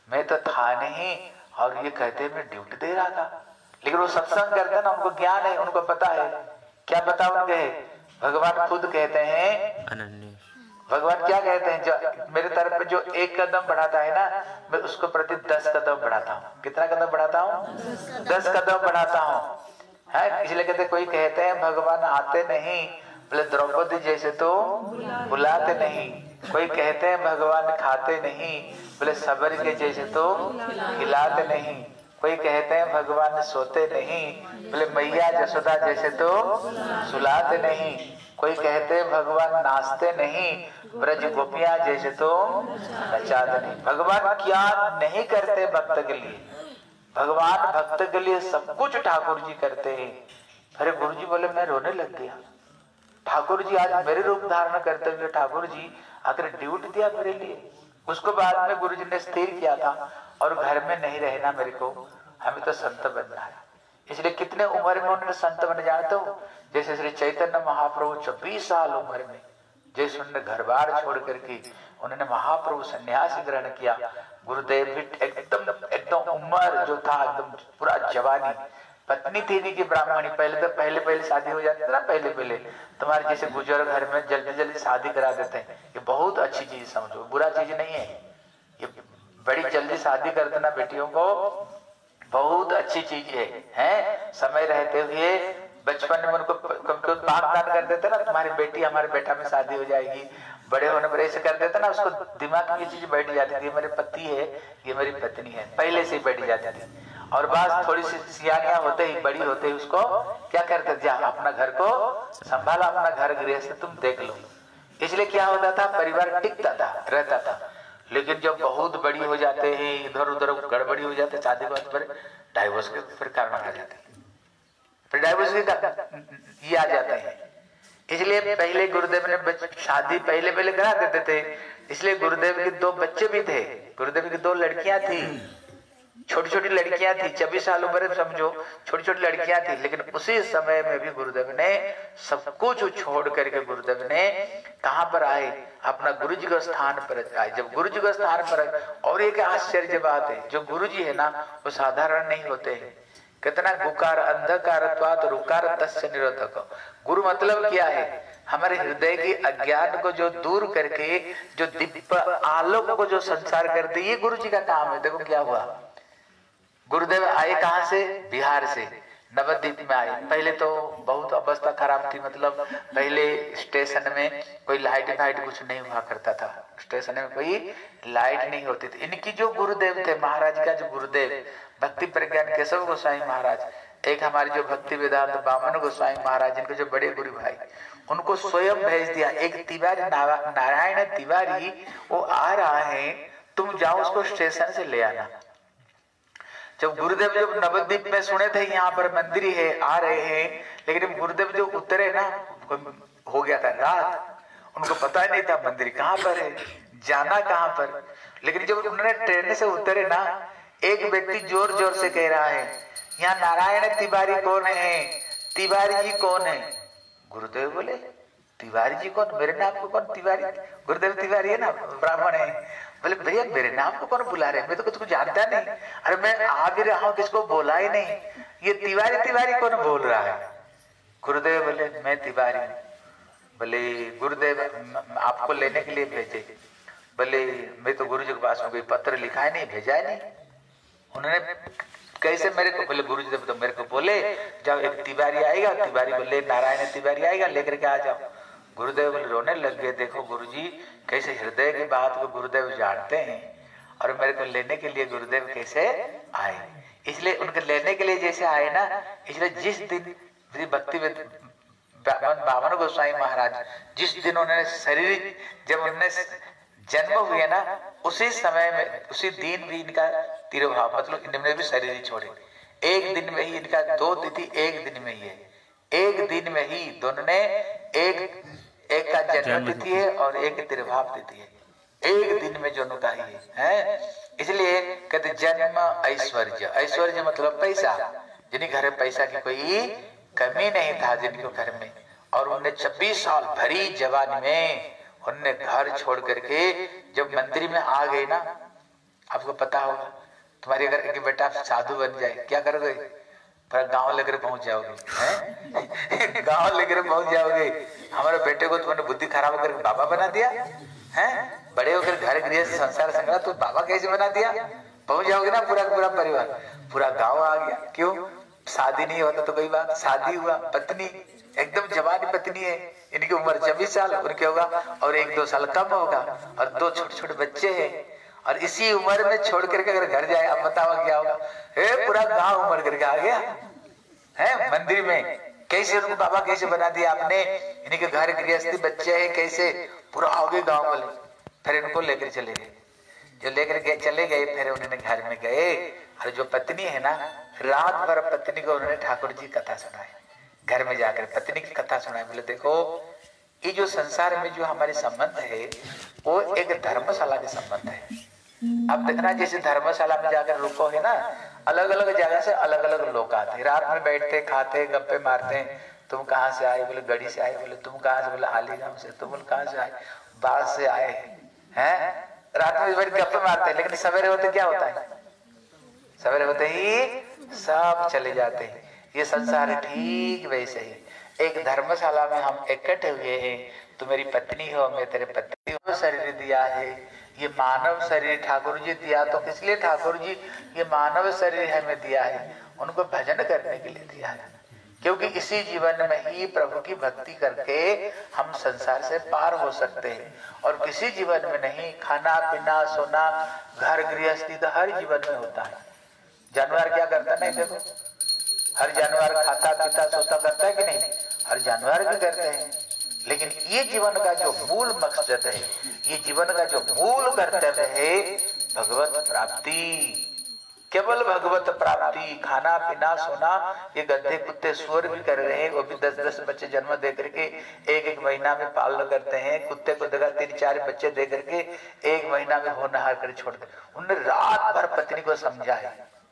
मैं तो था नहीं, और ये कहते मैं ड्यूटी दे रहा था। लेकिन वो सत्संग करते ना, उनको ज्ञान है, उनको पता है। क्या पता उनके? भगवान खुद कहते हैं, अनन्य। भगवान क्या कहते हैं? जो मेरे तरफ पे जो एक कदम बढ़ाता है ना, मैं उसको प्रति दस कदम बढ़ाता हूँ। कितना कदम बढ़ाता हूँ? दस कदम बढ़ाता हूँ, है। इसलिए कहते, कोई कहते हैं भगवान आते नहीं, बोले द्रौपदी जैसे तो बुलाते नहीं। कोई कहते हैं भगवान खाते नहीं, बोले सबर के जैसे तो खिलाते नहीं। कोई कहते हैं भगवान सोते नहीं, बोले मैया जसोदा जैसे तो सुलाते नहीं। कोई कहते हैं भगवान नाचते नहीं, ब्रज गोपियां जैसे तो नचाते नहीं। भगवान क्या नहीं करते भक्त के लिए? भगवान भक्त के लिए सब कुछ ठाकुर जी करते हैं। अरे गुरु जी बोले मैं रोने लग गया। ठाकुर जी आज मेरे रूप धारण करते हुए ठाकुर जी आकर ड्यूटी दिया मेरे लिए। उसको बाद में गुरु जी ने स्थिर किया था, और घर में नहीं रहना मेरे को, हमें तो संत बनना है। इसलिए कितने उम्र में उन्होंने संत बन जाते हो? जैसे श्री चैतन्य महाप्रभु चौबीस साल उम्र में, जैसे उन्होंने घर बार छोड़ करके उन्होंने महाप्रभु सन्यास ग्रहण किया। गुरुदेव भी एकदम एकदम उम्र जो था, एकदम पूरा जवानी। पत्नी थी नहीं कि ब्राह्मणी। पहले तो पहले पहले शादी हो जाती है ना, पहले पहले तुम्हारे जैसे गुजर घर में जल्दी जल्दी शादी करा देते हैं। ये बहुत अच्छी चीज समझो, बुरा चीज नहीं है। ये बड़ी जल्दी शादी कर देना बेटियों को बहुत अच्छी चीज है, हैं? समय रहते हुए बचपन में उनको पागदान कर देते ना, तुम्हारी बेटी हमारे बेटा में शादी हो जाएगी। बड़े होने पर ऐसे कर देते ना, उसको दिमाग में ये चीज बैठ जाती थी, ये मेरे पति है, ये मेरी पत्नी है, पहले से ही बैठ जाती थी। और बात थोड़ी सी सियानियां होते ही, बड़ी होते ही उसको क्या करते, जा अपना घर को संभाला, अपना घर गृहस्थ तुम देख लो। इसलिए क्या होता था, परिवार टिकता था, रहता था। लेकिन जब बहुत बड़ी हो जाते हैं, इधर उधर गड़बड़ी हो जाते, शादी के बाद पर डाइवोर्स के फिर कारण आ जाते हैं, फिर डाइवोर्स के ये आ जाते हैं। इसलिए पहले गुरुदेव ने शादी पहले पहले करा देते थे। इसलिए गुरुदेव के दो बच्चे भी थे, गुरुदेव की दो लड़कियां थी, छोटी छोटी लड़कियां थी, छब्बीस साल उम्र समझो, छोटी छोटी लड़कियां थी। लेकिन उसी समय में भी गुरुदेव ने सब कुछ छोड़ करके गुरुदेव ने कहां पर आए, अपना गुरु जी के स्थान पर आए। जब गुरु जी के स्थान पर आए, और एक आश्चर्य बात है, जो गुरु जी है ना वो साधारण नहीं होते हैं। कितना गुकार अंधकारत्वात् रुकार तस्य निरोधक। गुरु मतलब क्या है, हमारे हृदय के अज्ञान को जो दूर करके जो दिव्य आलोक को जो संसार करते, ये गुरु जी का काम है। देखो क्या हुआ, गुरुदेव आए कहां से, बिहार से, नवद्वीप में आए। पहले तो बहुत अवस्था खराब थी, मतलब पहले स्टेशन में कोई लाइट फाइट कुछ नहीं हुआ करता था, स्टेशन में कोई लाइट नहीं होती थी। इनकी जो गुरुदेव थे, महाराज का जो गुरुदेव भक्ति प्रज्ञान केशव गोसाई महाराज, एक हमारे जो भक्ति वेदांत बामन गोसाई महाराज, इनके जो बड़े गुरु भाई, उनको स्वयं भेज दिया। एक तिवारी, नारायण तिवारी, वो आ रहा है, तुम जाओ उसको स्टेशन से ले आना। जब गुरुदेव जब नवद्वीप में सुने थे यहाँ पर मंदिर है, आ रहे हैं, लेकिन गुरुदेव जो उतरे ना, हो गया था रात, उनको पता ही नहीं था मंदिर कहाँ पर है, जाना कहाँ पर। लेकिन जब उन्होंने ट्रेन से उतरे ना, एक व्यक्ति जोर जोर से कह रहा है, यहाँ नारायण तिवारी कौन है, तिवारी जी कौन है। गुरुदेव बोले तिवारी जी कौन, मेरे नाम को कौन तिवारी, गुरुदेव तिवारी है ना, ब्राह्मण है। बोले भैया मेरे नाम को कौन बुला रहे, मैं तो कुछ जानता नहीं, अरे मैं आ भी रहा हूँ, किसको बोला ही नहीं, ये तिवारी तिवारी कौन बोल रहा है। गुरुदेव बोले मैं तिवारी हूँ। बोले गुरुदेव आपको लेने के लिए भेजे। बोले मैं तो गुरु जी के पास में कोई पत्र लिखा है नहीं, भेजा है नहीं। उन्होंने कैसे मेरे को, बोले गुरु जी तो मेरे को बोले जाओ एक तिवारी आएगा, तिवारी बोले नारायण तिवारी आएगा, लेकर के आ जाओ। गुरुदेव बोले रोने लग गए। देखो गुरुजी कैसे हृदय की बात को गुरुदेव जानते हैं, और मेरे को लेने के लिए गुरुदेव कैसे आए। इसलिए उनके लेने के लिए जैसे आए ना, इसलिए जिस दिन भक्ति बामन गोसाई महाराज, जिस दिन उन्होंने शरीर, जब उन्होंने जन्म हुए ना, उसी समय में उसी दिन भी इनका तिरुभाव, मतलब इन्होंने भी शरीर छोड़े। एक दिन में ही इनका, दो तिथि एक दिन में ही है, एक दिन में ही दोनों ने, एक एक का जन्म तिथि है और एक तिरुभाव तिथि है, एक दिन में दोनों का ही है। इसलिए कहते जन्म ऐश्वर्य, ऐश्वर्य मतलब पैसा, जिनके घर में पैसा की कोई कमी नहीं था जिनके घर में, और उन्हें छब्बीस साल भरी जवानी में उनने घर छोड़ करके जब मंदिर में आ गए ना, आपको पता होगा, तुम्हारी अगर एक बेटा साधु बन जाए क्या करोगे? पर गांव लेकर पहुंच जाओगे, हैं? गांव लेकर पहुंच जाओगे। हमारे बेटे को तुमने बुद्धि खराब करके बाबा बना दिया, हैं? बड़े होकर घर गृहस्थ संसार संग्रह तो बाबा कैसे बना दिया? पहुंच जाओगे ना, पूरा पूरा परिवार, पूरा गांव आ गया। क्यों? शादी नहीं होता तो कोई बात, शादी हुआ, पत्नी एकदम जवानी पत्नी है, इनकी उम्र छब्बीस साल, उनके होगा और एक दो साल कम होगा, और दो छोटे छोटे बच्चे हैं, और इसी उम्र में छोड़ करके अगर घर जाए, अब बताओ क्या होगा? हे पूरा गांव उम्र करके आ गया है मंदिर में। कैसे उनको बाबा कैसे बना दिया आपने? इनके घर गृहस्थी बच्चे हैं, कैसे पूरा आओगे गांव वाले। फिर इनको लेकर चले गए, जो लेकर के चले गए, फिर उन्होंने घर में गए, और जो पत्नी है ना, रात भर पत्नी को उन्होंने ठाकुर जी कथा सुनाई, घर में जाकर पत्नी की कथा सुनाई। बोले देखो, ये जो संसार में जो हमारे संबंध है वो एक धर्मशाला के संबंध है। अब देखना, जैसे धर्मशाला में जाकर रुको है ना, अलग अलग जगह से अलग अलग लोग आते हैं, रात में बैठते खाते गप्पे मारते हैं। तुम कहाँ से आए? बोले गढ़ी से आए। बोले तुम कहाँ से? बोले हालीगांव से। तुम बोले कहाँ से आए? बाढ़ से आए हैं। रात में बैठ गप्पे मारते हैं, लेकिन सवेरे होते क्या होता है? सवेरे होते ही सब चले जाते हैं। ये संसार ठीक वैसे ही एक धर्मशाला में हम इकट्ठे हुए हैं। तू मेरी पत्नी हो, मैं तेरे पति हो। शरीर दिया है, ये मानव शरीर ठाकुर जी दिया, तो किस लिए ठाकुर जी ये मानव शरीर हमें दिया है? उनको भजन करने के लिए दिया है, क्योंकि इसी जीवन में ही प्रभु की भक्ति करके हम संसार से पार हो सकते हैं, और किसी जीवन में नहीं। खाना पीना सोना घर गृहस्थी तो हर जीवन में होता है। जानवर क्या करता नहीं? देखो, हर जानवर खाता पीता सोता करता है कि नहीं? हर जानवर भी करते हैं। लेकिन ये जीवन का जो मूल मकसद है, ये जीवन का जो मूल कर्तव्य है, भगवत प्राप्ति, केवल भगवत प्राप्ति। खाना पीना सोना ये गद्दे कुत्ते सुअर भी कर रहे हैं, वो भी दस दस बच्चे जन्म दे करके एक एक महीना में पालन करते हैं। कुत्ते को देखा तीन चार बच्चे दे करके एक महीना में होनहार कर छोड़ दे। उन्होंने रात भर पत्नी को समझाया,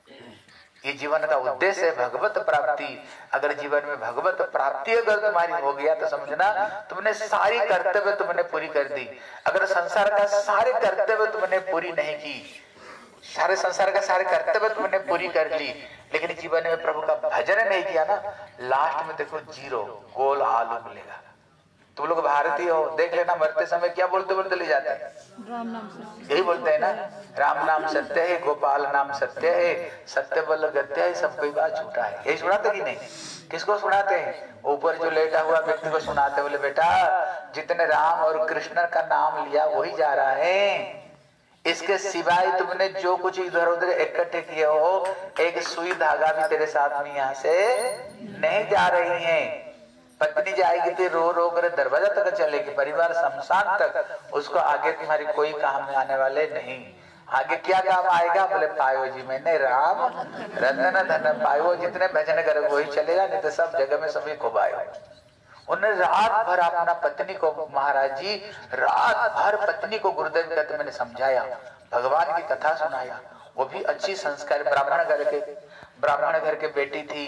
ये जीवन का उद्देश्य है भगवत प्राप्ति। अगर जीवन में भगवत प्राप्ति अगर तुम्हारी हो गया तो समझना तुमने सारी कर्तव्य तुमने पूरी कर दी। अगर संसार का सारे कर्तव्य तुमने पूरी नहीं की, सारे संसार का सारे कर्तव्य तुमने पूरी कर ली, लेकिन जीवन में प्रभु का भजन नहीं किया ना, लास्ट में देखो जीरो गोल आलू मिलेगा। तुम लोग भारतीय हो, देख लेना मरते समय क्या बोलते बोलते ले जाते हैं? राम नाम सत्य। यही बोलते हैं ना, राम नाम सत्य है, गोपाल नाम सत्य है, सत्य बल गत्य है, सब कोई बात झूठा है। यही सुनाते कि नहीं? किसको सुनाते हैं? ऊपर जो लेटा हुआ व्यक्ति को सुनाते। बोले बेटा, जितने राम और कृष्ण का नाम लिया वही जा रहा है, इसके सिवाय तुमने जो कुछ इधर उधर इकट्ठे किए हो, एक सुई धागा भी तेरे साथ में यहाँ से नहीं जा रही है। पत्नी जाएगी तो रो रो कर दरवाजा तक चलेगी, परिवार शमशान तक, उसको आगे तुम्हारी कोई काम में आने वाले नहीं। आगे क्या काम आएगा? बोले पायो जी मैंने राम रतन धन पायो, जितने भजन करे वही चलेगा, नहीं तो सब जगह में सभी को पायो। उन्होंने रात भर अपना पत्नी को, महाराज जी रात भर पत्नी को गुरुदेव कहते मैंने समझाया, भगवान की कथा सुनाया। वो भी अच्छी संस्कार, ब्राह्मण घर के ब्राह्मण घर के बेटी थी,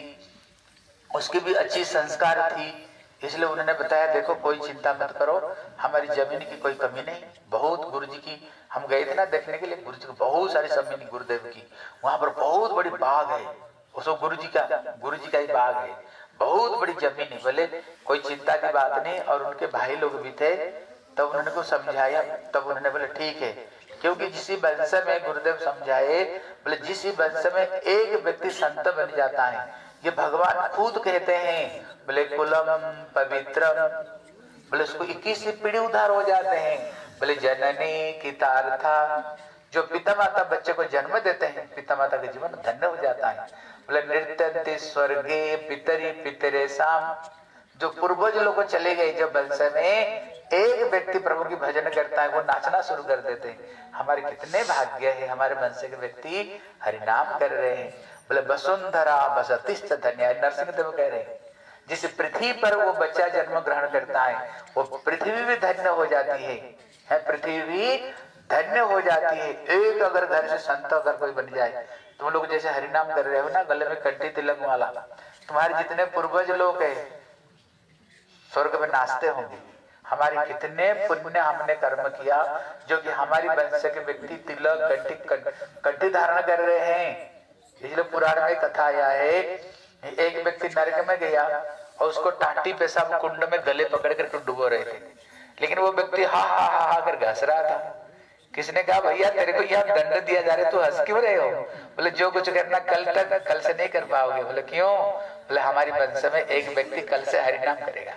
उसकी भी अच्छी संस्कार थी, इसलिए उन्होंने बताया देखो कोई चिंता मत करो, हमारी जमीन की कोई कमी नहीं। बहुत गुरु जी की, हम गए थे ना देखने के लिए, गुरु जी की बहुत सारी जमीन गुरुदेव की, वहां पर बहुत बड़ी बाग है, उसको गुरु जी का गुरु जी का ही बाग है, बहुत बड़ी जमीन है। बोले कोई चिंता की बात नहीं। और उनके भाई लोग भी थे, तब उन्होंने को समझाया, तब उन्होंने बोले ठीक है, क्योंकि जिस वंश में गुरुदेव समझाए, बोले जिस वंश में एक व्यक्ति संत बन जाता है, ये भगवान खुद कहते हैं, बोले कुलम पवित्रम, बोले उसको इक्कीस पीढ़ी उधार हो जाते हैं। बोले जननी कितार्था, जो पिता माता बच्चे को जन्म देते हैं, पिता माता का जीवन धन्य हो जाता है। बोले नृत्य स्वर्गे पितरी पितरे शाम, जो पूर्वज लोग चले गए, जब वंश में एक व्यक्ति प्रभु की भजन करता है, वो नाचना शुरू कर देते हैं। हमारे कितने भाग्य है, हमारे वंश के व्यक्ति हरिनाम कर रहे हैं। बोले वसुंधरा बसतिष्ठ धन्य, नरसिंह देव कह रहे हैं, जिस पृथ्वी पर वो बच्चा जन्म ग्रहण करता है, वो पृथ्वी भी धन्य हो जाती है, है पृथ्वी भी धन्य हो जाती है। एक अगर घर से संत अगर कोई बन जाए, तुम लोग जैसे हरिनाम कर रहे हो ना, गले में कंठी तिलक वाला, तुम्हारे जितने पूर्वज लोग है स्वर्ग में नाचते होंगे, हमारे कितने पुण्य हमने कर्म किया जो कि हमारी वंश के व्यक्ति तिलक कंठी कंठी धारण कर रहे हैं। इसलिए पुराण में कथा आया है, एक व्यक्ति नरक में गया और उसको टाटी पेशाब कुंड में गले पकड़ कर डुबो रहे थे, लेकिन वो व्यक्ति हा हा हा हा कर घस रहा था। किसने कहा भैया तेरे को यहाँ दंड दिया जा रहा है, तू हंस क्यों रहे हो? बोले जो कुछ करना कल तक, कल से नहीं कर पाओगे। बोले क्यों? बोले हमारी वंश में एक व्यक्ति कल से हरि नाम करेगा,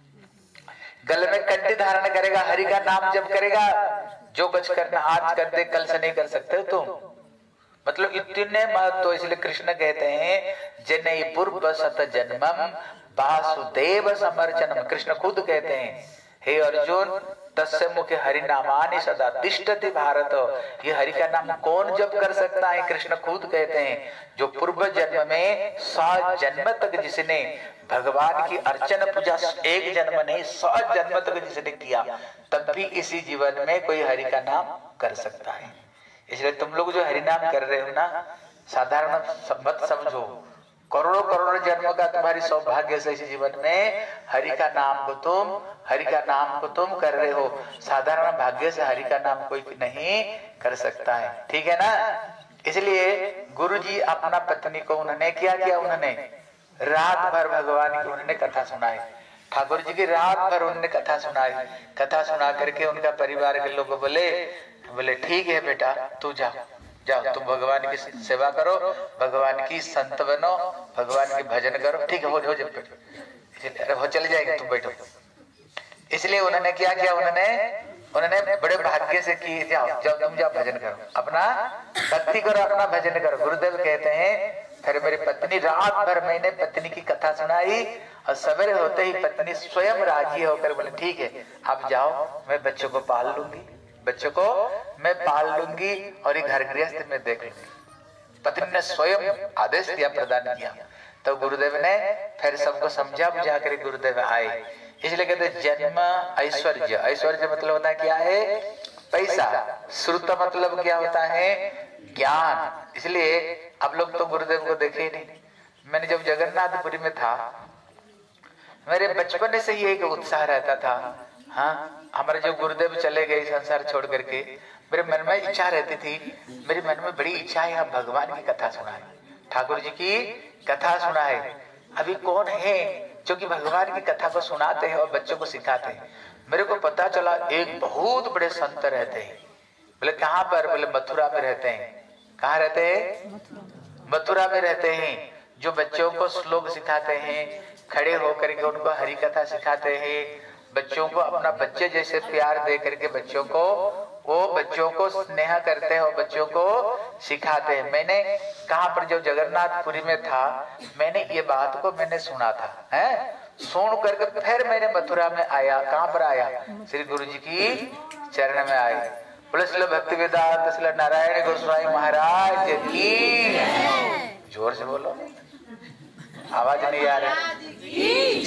गले में कंठी धारण करेगा, हरि का नाम जप करेगा। जो कुछ करना आज कर दे, कल से नहीं कर सकते तुम। मतलब इतने महत्व। इसलिए कृष्ण कहते हैं जनै पूर्व सत जन्मम वासुदेव समर्चनम। कृष्ण खुद कहते हैं हे अर्जुन तस्य मुखे हरि नामानि सदा तिष्ठति भारत। ये हरि का नाम कौन जप कर सकता है? कृष्ण खुद कहते हैं जो पूर्व जन्म में सौ जन्म तक जिसने भगवान की अर्चना पूजा, एक जन्म नहीं सौ जन्म तक जिसने किया, तब भी इसी जीवन में कोई हरि का नाम कर सकता है। इसलिए तुम लोग जो हरि नाम कर रहे हो ना, साधारण मत समझो, करोड़ों करोड़ों जन्मों का तुम्हारी सौभाग्य से इस जीवन में हरि का नाम को तुम हरि का नाम को तुम कर रहे हो। साधारण भाग्य से हरि का नाम कोई नहीं कर सकता है, ठीक है ना। इसलिए गुरुजी अपना पत्नी को उन्होंने क्या किया, उन्होंने रात भर भगवान की उन्होंने कथा सुनाई। ठाकुर जी की रात भर उन्होंने कथा सुनाई। कथा सुना करके उनका परिवार के लोग बोले बोले ठीक है बेटा तू जा जाओ, तुम भगवान की सेवा करो, भगवान की संत बनो, भगवान की भजन करो। ठीक है हो हो जब अरे हो चले जाएगा, तुम बैठो। इसलिए उन्होंने क्या किया, उन्होंने उन्होंने बड़े भाग्य से की जाओ जाओ तुम जाओ भजन करो, अपना भक्ति करो, अपना भजन करो। गुरुदेव कहते हैं फिर मेरी पत्नी रात भर मैंने पत्नी की कथा सुनाई और सवेरे होते ही पत्नी स्वयं राजी होकर बोले ठीक है आप जाओ, मैं बच्चों को पाल लूंगी, बच्चों को मैं पाल लूंगी और ये घर गृहस्थ में देख लूंगी। पत्नी ने स्वयं आदेश दिया, प्रदान किया। तो गुरुदेव ने फिर सबको समझा बुझा कर गुरुदेव आए। इसलिए कहते जन्म ऐश्वर्य, ऐश्वर्य मतलब होता है क्या है, पैसा। श्रुत मतलब क्या होता है, ज्ञान। इसलिए अब लोग तो गुरुदेव को देखे ही नहीं। मैंने जब जगन्नाथपुरी में था, मेरे बचपन से ही एक उत्साह रहता था। हाँ, हमारे जो गुरुदेव चले गए संसार छोड़ करके, मेरे मन में इच्छा रहती थी, मेरे मन में बड़ी इच्छा है आप भगवान की कथा सुनाए, ठाकुर जी की कथा सुनाए। अभी कौन है जो कि भगवान की कथा को सुनाते हैं और बच्चों को सिखाते हैं। मेरे को पता चला एक बहुत बड़े संत रहते हैं। बोले कहाँ पर? बोले मथुरा में रहते हैं। कहाँ रहते हैं? मथुरा में रहते हैं। जो बच्चों को श्लोक सिखाते हैं, खड़े होकर के उनको हरि कथा सिखाते हैं, बच्चों को अपना बच्चे जैसे प्यार दे करके बच्चों को वो बच्चों को स्नेह करते हैं और बच्चों को सिखाते हैं। मैंने कहाँ पर जब जगन्नाथपुरी में था, मैंने ये बात को मैंने सुना था, हैं? सुन करके फिर मैंने मथुरा में आया। कहाँ पर आया? श्री गुरु जी की चरण में आए। बोले श्री भक्ति वेदांत श्री नारायण गोस्वामी महाराज की। जोर से बोलो, आवाज नहीं आ रही।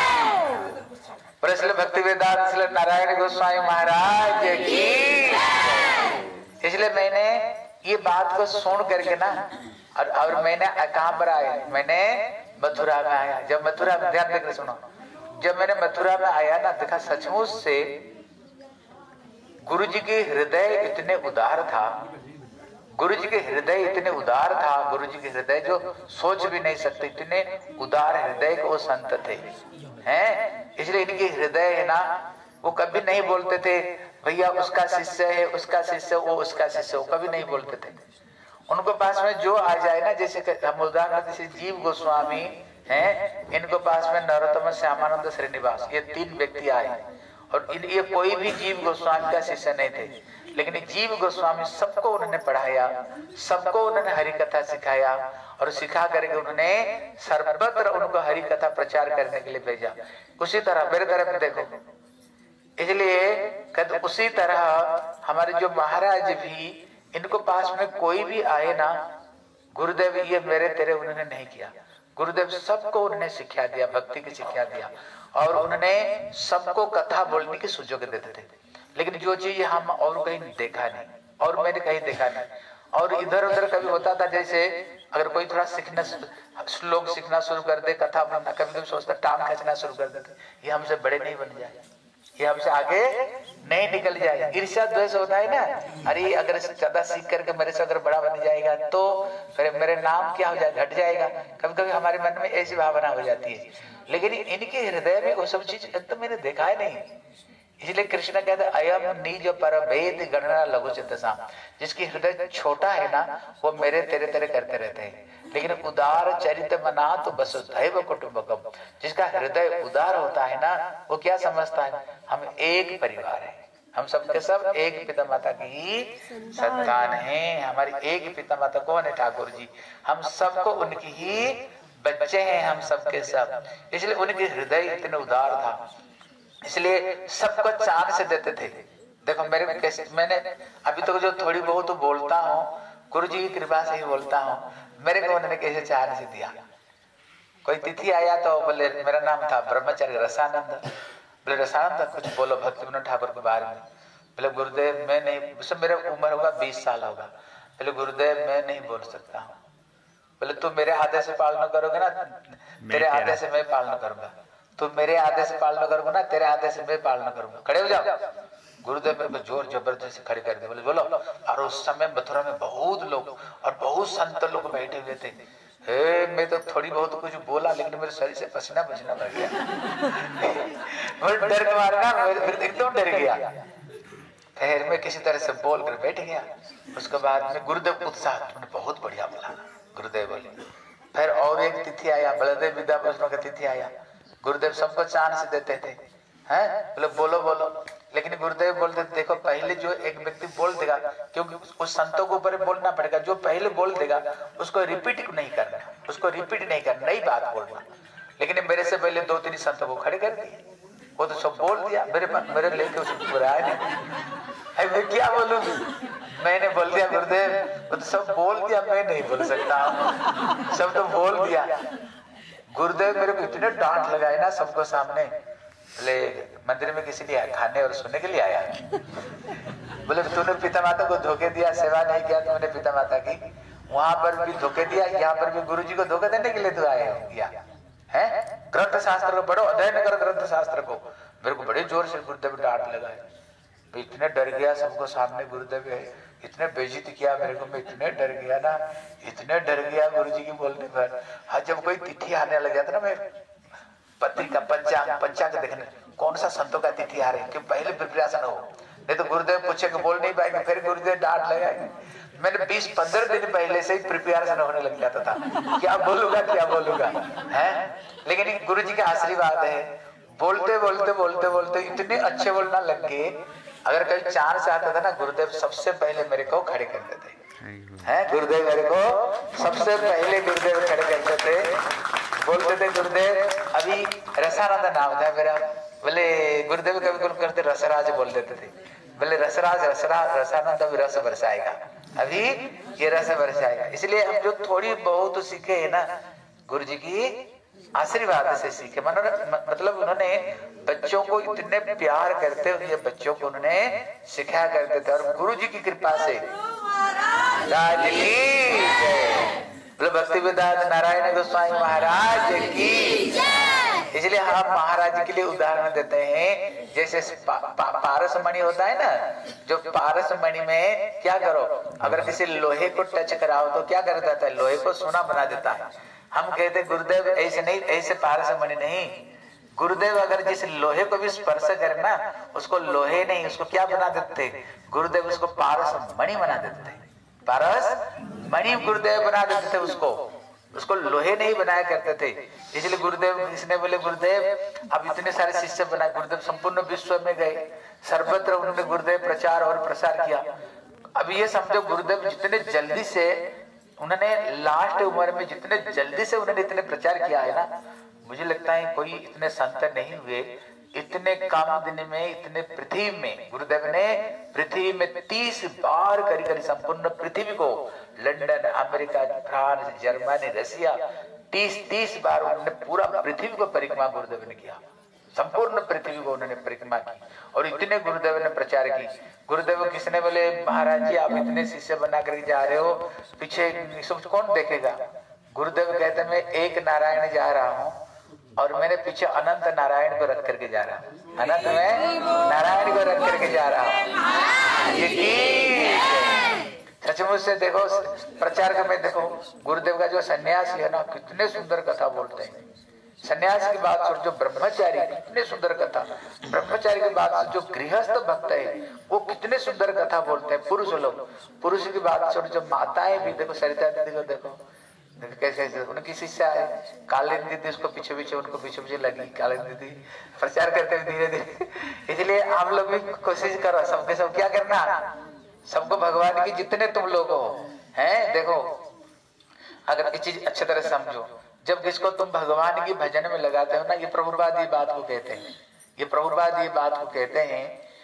श्री भक्ति वेदांत श्री नारायण गोस्वामी महाराज की। इसलिए मैंने ये बात को सुन करके ना, और, और मैंने कहाँ पर आया, मैंने मथुरा में आया। जब मथुरा में, ध्यान देकर सुनो, जब मैंने मथुरा में आया ना, देखा सचमुच से गुरु जी के हृदय इतने उदार था, गुरु जी के हृदय इतने उदार था, गुरु जी के हृदय जो सोच भी नहीं सकते, इतने उदार हृदय के वो संत थे, हैं? इसलिए इनके हृदय है ना, वो कभी नहीं बोलते थे भैया उसका शिष्य है, उसका शिष्य, वो उसका शिष्य, वो कभी नहीं बोलते थे। उनको पास में जो आ जाए ना, जैसे हम उदाहरण जैसे जीव गोस्वामी हैं, इनको पास में नरोत्तम श्यामानंद श्रीनिवास, ये तीन व्यक्ति आए और इन ये कोई भी जीव गोस्वामी का शिष्य नहीं थे, लेकिन जीव गोस्वामी सबको उन्होंने पढ़ाया, सबको उन्होंने हरि कथा सिखाया और सिखा करके उन्होंने सर्वत्र उनको हरि कथा प्रचार करने के लिए भेजा। उसी तरह मेरे तरफ देखो, इसलिए कहते उसी तरह हमारे जो महाराज भी, इनको पास में कोई भी आए ना, गुरुदेव ये मेरे तेरे उन्होंने नहीं किया। गुरुदेव सबको उन्होंने शिक्षा दिया, भक्ति की शिक्षा दिया और उन्होंने सबको कथा बोलने की सुजोग देते थे। लेकिन जो चीज हम और कहीं देखा नहीं, और मैंने कहीं देखा नहीं, और इधर उधर कभी होता था, जैसे अगर कोई थोड़ा सीखना, श्लोक सीखना शुरू कर दे, कथा बनना, कभी कभी सोचता टांग खींचना शुरू कर देते, ये हमसे बड़े नहीं बन जाए, ये हमसे आगे नहीं निकल जाए। ईर्ष्या द्वेष होता है ना, अरे अगर ज्यादा सीख करके मेरे से अगर बड़ा बन जाएगा तो फिर मेरे नाम क्या हो जाएगा, घट जाएगा। कभी कभी हमारे मन में ऐसी भावना हो जाती है, लेकिन इनके हृदय में वो सब चीज तो मैंने देखा है नहीं। इसलिए कृष्ण कहते अयम निज पर भेद गणना लघु चित्तसाम, जिसकी हृदय छोटा है ना वो मेरे तेरे तेरे करते रहते हैं, लेकिन उदार चरित मना तो वसुधैव कुटुंबकम, जिसका हृदय उदार होता है ना वो क्या समझता है, हम एक परिवार है, हम सबके सब एक पिता माता की संतान हैं। हमारी एक पिता माता कौन है, ठाकुर जी। हम सबको उनकी ही बच्चे हैं, हम सबके सब। इसलिए उनके हृदय इतने उदार था, इसलिए सबको चांद से देते थे। देखो मेरे कैसे, मैंने अभी तक तो जो थोड़ी बहुत बोलता हूँ गुरु जी की कृपा से ही बोलता हूँ। मेरे को उन्होंने कैसे चांद से दिया। कोई तिथि आया तो बोले, मेरा नाम था ब्रह्मचार्य रसानंद, बोले रसानंद कुछ बोलो भक्ति विनोद ठाकुर के बारे में। बोले गुरुदेव मैं नहीं, उस मेरा उम्र होगा बीस साल होगा। बोले गुरुदेव मैं नहीं बोल सकता हूँ। बोले तुम मेरे आदेश से पालना करोगे ना, तेरे आदेश से मैं पालना करूंगा। तुम मेरे आदेश से पालना करोगे ना, तेरे आदेश से मैं पालना करूंगा। खड़े हो जाओ। गुरुदेव मेरे को जोर जबरदस्ती खड़े कर दे, बोले बोलो। और उस समय मथुरा में बहुत लोग और बहुत संत लोग बैठे हुए थे। हे मैं तो थोड़ी बहुत कुछ बोला, लेकिन मेरे शरीर से पसीना पसीना भर गया। मैं डर के मारे ना मैं एकदम डर गया। फिर मैं किसी तरह से बोल कर बैठ गया। उसके बाद में गुरुदेव उत्साह, तुमने बहुत बढ़िया बोला। गुरुदेव बोले। फिर और एक तिथि आया, बलदेव विद्याभूषण का तिथि आया। गुरुदेव सबको चांद से देते थे, हैं बोले बोलो बोलो। लेकिन गुरुदेव बोलते देखो पहले जो एक व्यक्ति बोल देगा, क्योंकि उस संतों के ऊपर बोलना पड़ेगा, जो पहले बोल देगा उसको रिपीट नहीं करना, उसको रिपीट नहीं करना, नई बात बोलना। लेकिन मेरे से पहले दो तीन संतों को खड़े कर दिए, वो तो सब बोल दिया। मेरे मेरे लेके उसको बुराया नहीं, मैं क्या बोलूँ। मैंने बोल दिया गुरुदेव, वो तो सब बोल दिया, मैं नहीं बोल सकता, सब तो बोल दिया। गुरुदेव मेरे को इतने डांट लगाए ना सबको सामने। बोले मंदिर में किसी लिए खाने और सुनने के लिए आया। बोले तूने पिता माता को धोखे दिया, सेवा नहीं किया तुमने पिता माता की, वहां पर भी धोखे दिया, यहाँ पर भी गुरु जी को धोखा देने के लिए तू आए किया है। ग्रंथ शास्त्र को पढ़ो, अध्ययन करो ग्रंथ शास्त्र को। मेरे को बड़े जोर से गुरुदेव डांट लगाए। इतने डर गया सबको सामने, गुरुदेव है इतने बेइज्जती किया मेरे को, मैं इतने डर गया ना, इतने डर गया गुरु जी की बोलने पर। हाँ जब कोई तिथि आने लग जाता ना, मैं पत्रिका पंचांग पंचांग देखने कौन सा संतों का तिथि आ रही है, क्यों पहले प्रिपरेशन हो, नहीं तो गुरुदेव पूछे कि बोल नहीं पाएंगे, फिर गुरुदेव डांट लगाएंगे। मैंने बीस पंद्रह दिन पहले से ही प्रिपरेशन होने लग जाता था, क्या बोलूंगा क्या बोलूंगा है। लेकिन गुरु जी का आशीर्वाद है, बोलते बोलते बोलते बोलते इतने अच्छे बोलना लग गए। अगर कहीं चार से आता था ना, गुरुदेव सबसे पहले मेरे को खड़े करते थे, हैं गुरुदेव मेरे को सबसे पहले गुरुदेव खड़े करते थे। बोलते थे गुरुदेव, अभी रसानंद नाम था मेरा, बोले गुरुदेव कभी कभी करते रसराज बोल देते थे। बोले रसराज रसराज रसानंद अभी रस बरसाएगा, अभी ये रस बरसाएगा। इसलिए हम जो थोड़ी बहुत सीखे है ना, गुरु जी की आशीर्वाद से सीखे। मतलब उन्होंने बच्चों को इतने प्यार करते हुए बच्चों को उन्होंने सिखाया करते थे। और गुरु जी की कृपा से राज की जय, भक्ति वेदांत नारायण गोस्वामी महाराज की जय। इसलिए हम महाराज के लिए उदाहरण देते हैं, जैसे पा, पा, पारस मणि होता है ना, जो पारस मणि में क्या करो, अगर किसी लोहे को टच कराओ तो क्या कर देता है, लोहे को सोना बना देता है। हम कहते गुरुदेव ऐसे नहीं, ऐसे पारस मणि नहीं। गुरुदेव अगर जिस लोहे को भी स्पर्श करे ना, उसको लोहे नहीं, उसको क्या बना देते गुरुदेव, उसको पारस मणि बना देते। पारस मणि गुरुदेव बना देते थे उसको, उसको लोहे नहीं बनाया करते थे। इसलिए गुरुदेव किसने बोले गुरुदेव अब इतने सारे शिष्य बनाए। गुरुदेव संपूर्ण विश्व में गए, सर्वत्र उन्होंने गुरुदेव प्रचार और प्रसार किया। अब ये समझो गुरुदेव जितने जल्दी से उन्होंने लास्ट उम्र में जितने जल्दी से उन्होंने इतने प्रचार किया है ना, मुझे लगता है कोई इतने संत नहीं हुए इतने कम दिन में, इतने पृथ्वी में। गुरुदेव ने पृथ्वी में तीस बार करी करी संपूर्ण पृथ्वी को, London, America, France, Germany, Russia, तीस तीस बार उन्होंने पूरा पृथ्वी को परिक्रमा गुरुदेव ने किया। संपूर्ण पृथ्वी को उन्होंने परिक्रमा की और इतने गुरुदेव ने प्रचार की। गुरुदेव किसने बोले महाराज जी आप इतने शिष्य बना कर जा रहे हो, पीछे सब कौन देखेगा। गुरुदेव कहते मैं एक नारायण जा रहा हूँ, और मैंने पीछे अनंत नारायण को रख करके जा रहा हूँ, अनंत में नारायण को रख करके जा रहा हूँ। सचमुच से देखो प्रचार में देखो गुरुदेव का जो सन्यासी है ना, कितने सुंदर कथा बोलते हैं। सन्यास की बात और जो ब्रह्मचारी, कितने सुंदर कथा। ब्रह्मचारी की बात जो गृहस्थ भक्त है वो कितने सुंदर कथा बोलते हैं। पुरुष लोग, पुरुष की बात छोड़ जो माताएं भी देखो, सरिता दीदी को देखो कैसे उनकी शिष्या है कालीन दीदी, उसको पीछे पीछे उनको पीछे पीछे लगी कालीन दीदी प्रचार करते हुए धीरे धीरे। इसलिए आप लोग भी कोशिश करो, सबके सब क्या करना, सबको भगवान की जितने तुम लोग हो हैं, देखो अगर ये चीज अच्छी तरह समझो, जब जिसको तुम भगवान की भजन में लगाते हो ना, ये प्रभुपाद ये बात को कहते हैं, ये प्रभुपाद ये बात को कहते हैं।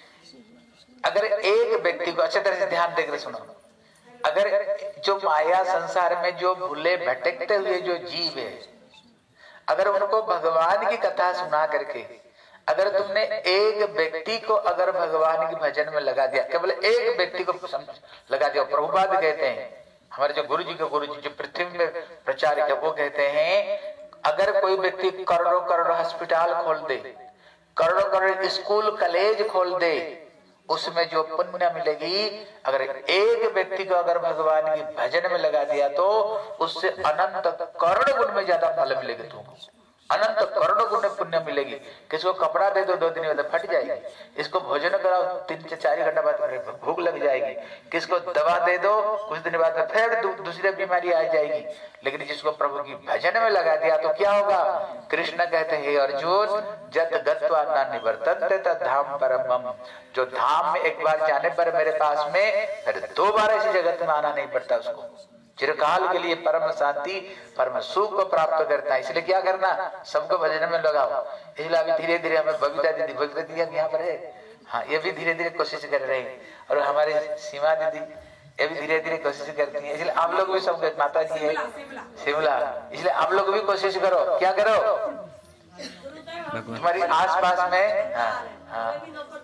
अगर एक व्यक्ति को अच्छे तरह से ध्यान देकर सुनो, अगर जो माया संसार में जो भूले भटकते हुए जो जीव है, अगर उनको भगवान की कथा सुना करके अगर तुमने एक व्यक्ति को अगर भगवान की भजन में लगा दिया, केवल एक व्यक्ति को लगा दिया, प्रभुपाद कहते हैं, हमारे जो गुरु जी के गुरु जी जो पृथ्वी में प्रचार किया वो कहते हैं, अगर कोई व्यक्ति करोड़ों करोड़ों अस्पताल खोल दे, करोड़ों करोड़ स्कूल कॉलेज खोल दे, उसमें जो पुण्य मिलेगी, अगर एक व्यक्ति को अगर भगवान की भजन में लगा दिया तो उससे अनंत करोड़ गुण में ज्यादा फल मिलेगा तुमको, अनंत करोड़ों गुण पुण्य मिलेगी। किसी को कपड़ा दे दो, दो दिन बाद फट जाएगी, इसको भोजन कराओ तीन से चार घंटा बाद भूख लग जाएगी, किसको दवा दे दो कुछ दिन बाद फिर दूसरी बीमारी आ जाएगी। लेकिन जिसको प्रभु की भजन में लगा दिया तो क्या होगा, कृष्ण कहते हैं अर्जुन जत गत्वा न निवर्तन्ते तत् धाम परमम, जो धाम में एक बार जाने पर मेरे पास में फिर दो बार ऐसी जगत में आना नहीं पड़ता, उसको चिरकाल के लिए परम शांति परम सुख को प्राप्त करता है। इसलिए क्या करना, सबको भजन में लगाओ। इसलिए अभी धीरे धीरे हमें बबीता दीदी, बबीता दीदी यहाँ पर है, हाँ ये भी धीरे धीरे कोशिश कर रहे हैं, और हमारी सीमा दीदी ये भी धीरे धीरे कोशिश करती है। इसलिए आप लोग भी सब, माता जी है शिमला, इसलिए आप लोग भी कोशिश करो, क्या करो तुम्हारी आस पास में, हाँ हाँ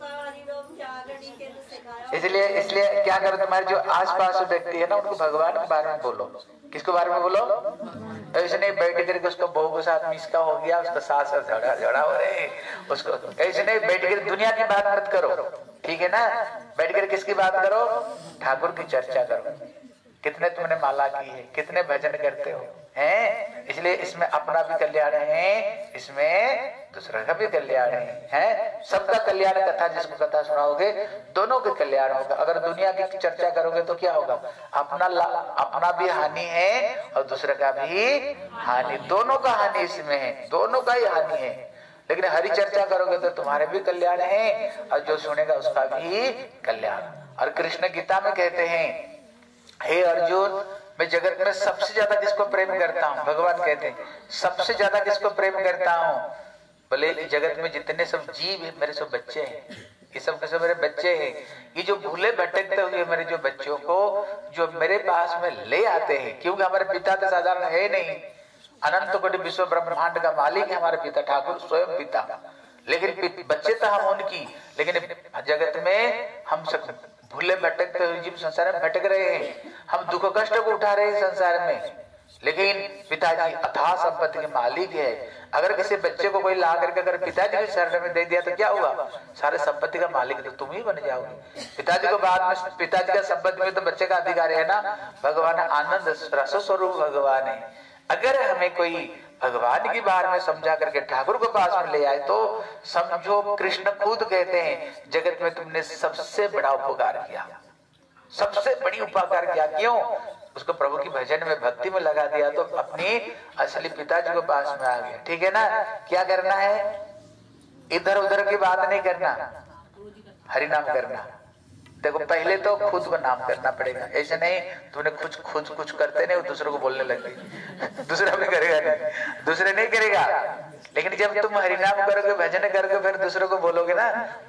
इसलिए इसलिए क्या करो, तुम्हारे जो आसपास व्यक्ति है ना उनको भगवान के बारे में बोलो। किसके बारे में बोलो, तो ऐसे नहीं बैठ करके उसको बहू के साथ मिसका हो गया, उसका सास झगड़ा झगड़ा हो रहे उसको, ऐसे नहीं बैठ कर दुनिया की बात मत करो, ठीक है ना, बैठ कर किसकी बात करो, ठाकुर की चर्चा करो, कितने तुमने माला की है, कितने भजन करते हो हैं। इसलिए इसमें अपना भी कल्याण है, इसमें दूसरा का भी कल्याण है, हैं सबका कल्याण। कथा जिसको कथा सुनाओगे दोनों के कल्याण होगा। अगर दुनिया की चर्चा करोगे तो क्या होगा, अपना अपना भी हानि है और दूसरे का भी हानि, दोनों का हानि इसमें है, दोनों का ही हानि है। लेकिन हरि चर्चा करोगे तो तुम्हारे भी कल्याण है और जो सुनेगा उसका भी कल्याण। और कृष्ण गीता में कहते हैं, हे अर्जुन मैं जगत में सबसे ज्यादा किसको प्रेम करता हूँ, भगवान कहते हैं सबसे ज्यादा किसको प्रेम करता हूँ, बोले जगत में जितने सब जीव है मेरे सब बच्चे हैं, ये सब के सब मेरे बच्चे हैं। ये जो भूले भटकते हुए मेरे जो बच्चों को जो मेरे पास में ले आते हैं, क्योंकि हमारे पिता तो साधारण है नहीं, अनंत कोटि विश्व ब्रह्मांड का मालिक है हमारे पिता, ठाकुर स्वयं पिता, लेकिन बच्चे तो हम उनकी, लेकिन जगत में हम सब भूले भटकते हुए जीव संसार में भटक रहे हैं, हम दुख कष्ट को उठा रहे हैं संसार में। लेकिन पिताजी अथाह संपत्ति के मालिक है, अगर किसी बच्चे को कोई ला करके अगर पिताजी के शरण में दे दिया तो क्या होगा, सारे संपत्ति का मालिक तो तुम ही बन जाओगे। पिताजी को बाद में पिताजी का संपत्ति में तो बच्चे का अधिकार है ना, भगवान आनंद रस स्वरूप भगवान है। अगर हमें कोई भगवान की बार में समझा करके ठाकुर को पास में ले आए तो समझो कृष्ण खुद कहते हैं जगत में तुमने सबसे बड़ा उपकार किया, सबसे बड़ी उपकार किया। क्यों, उसको प्रभु की भजन में भक्ति में लगा दिया तो अपनी असली पिताजी को पास में आ गया, ठीक है ना। क्या करना है, इधर उधर की बात नहीं करना, हरि नाम करना। देखो पहले तो खुद को नाम करना पड़ेगा, ऐसे नहीं तुमने कुछ खुद कुछ करते नहीं दूसरों को बोलने लगे दूसरा भी करेगा नहीं, दूसरे नहीं करेगा। लेकिन जब तुम हरिनाम करोगे भजन करोगे फिर दूसरों को बोलोगे ना,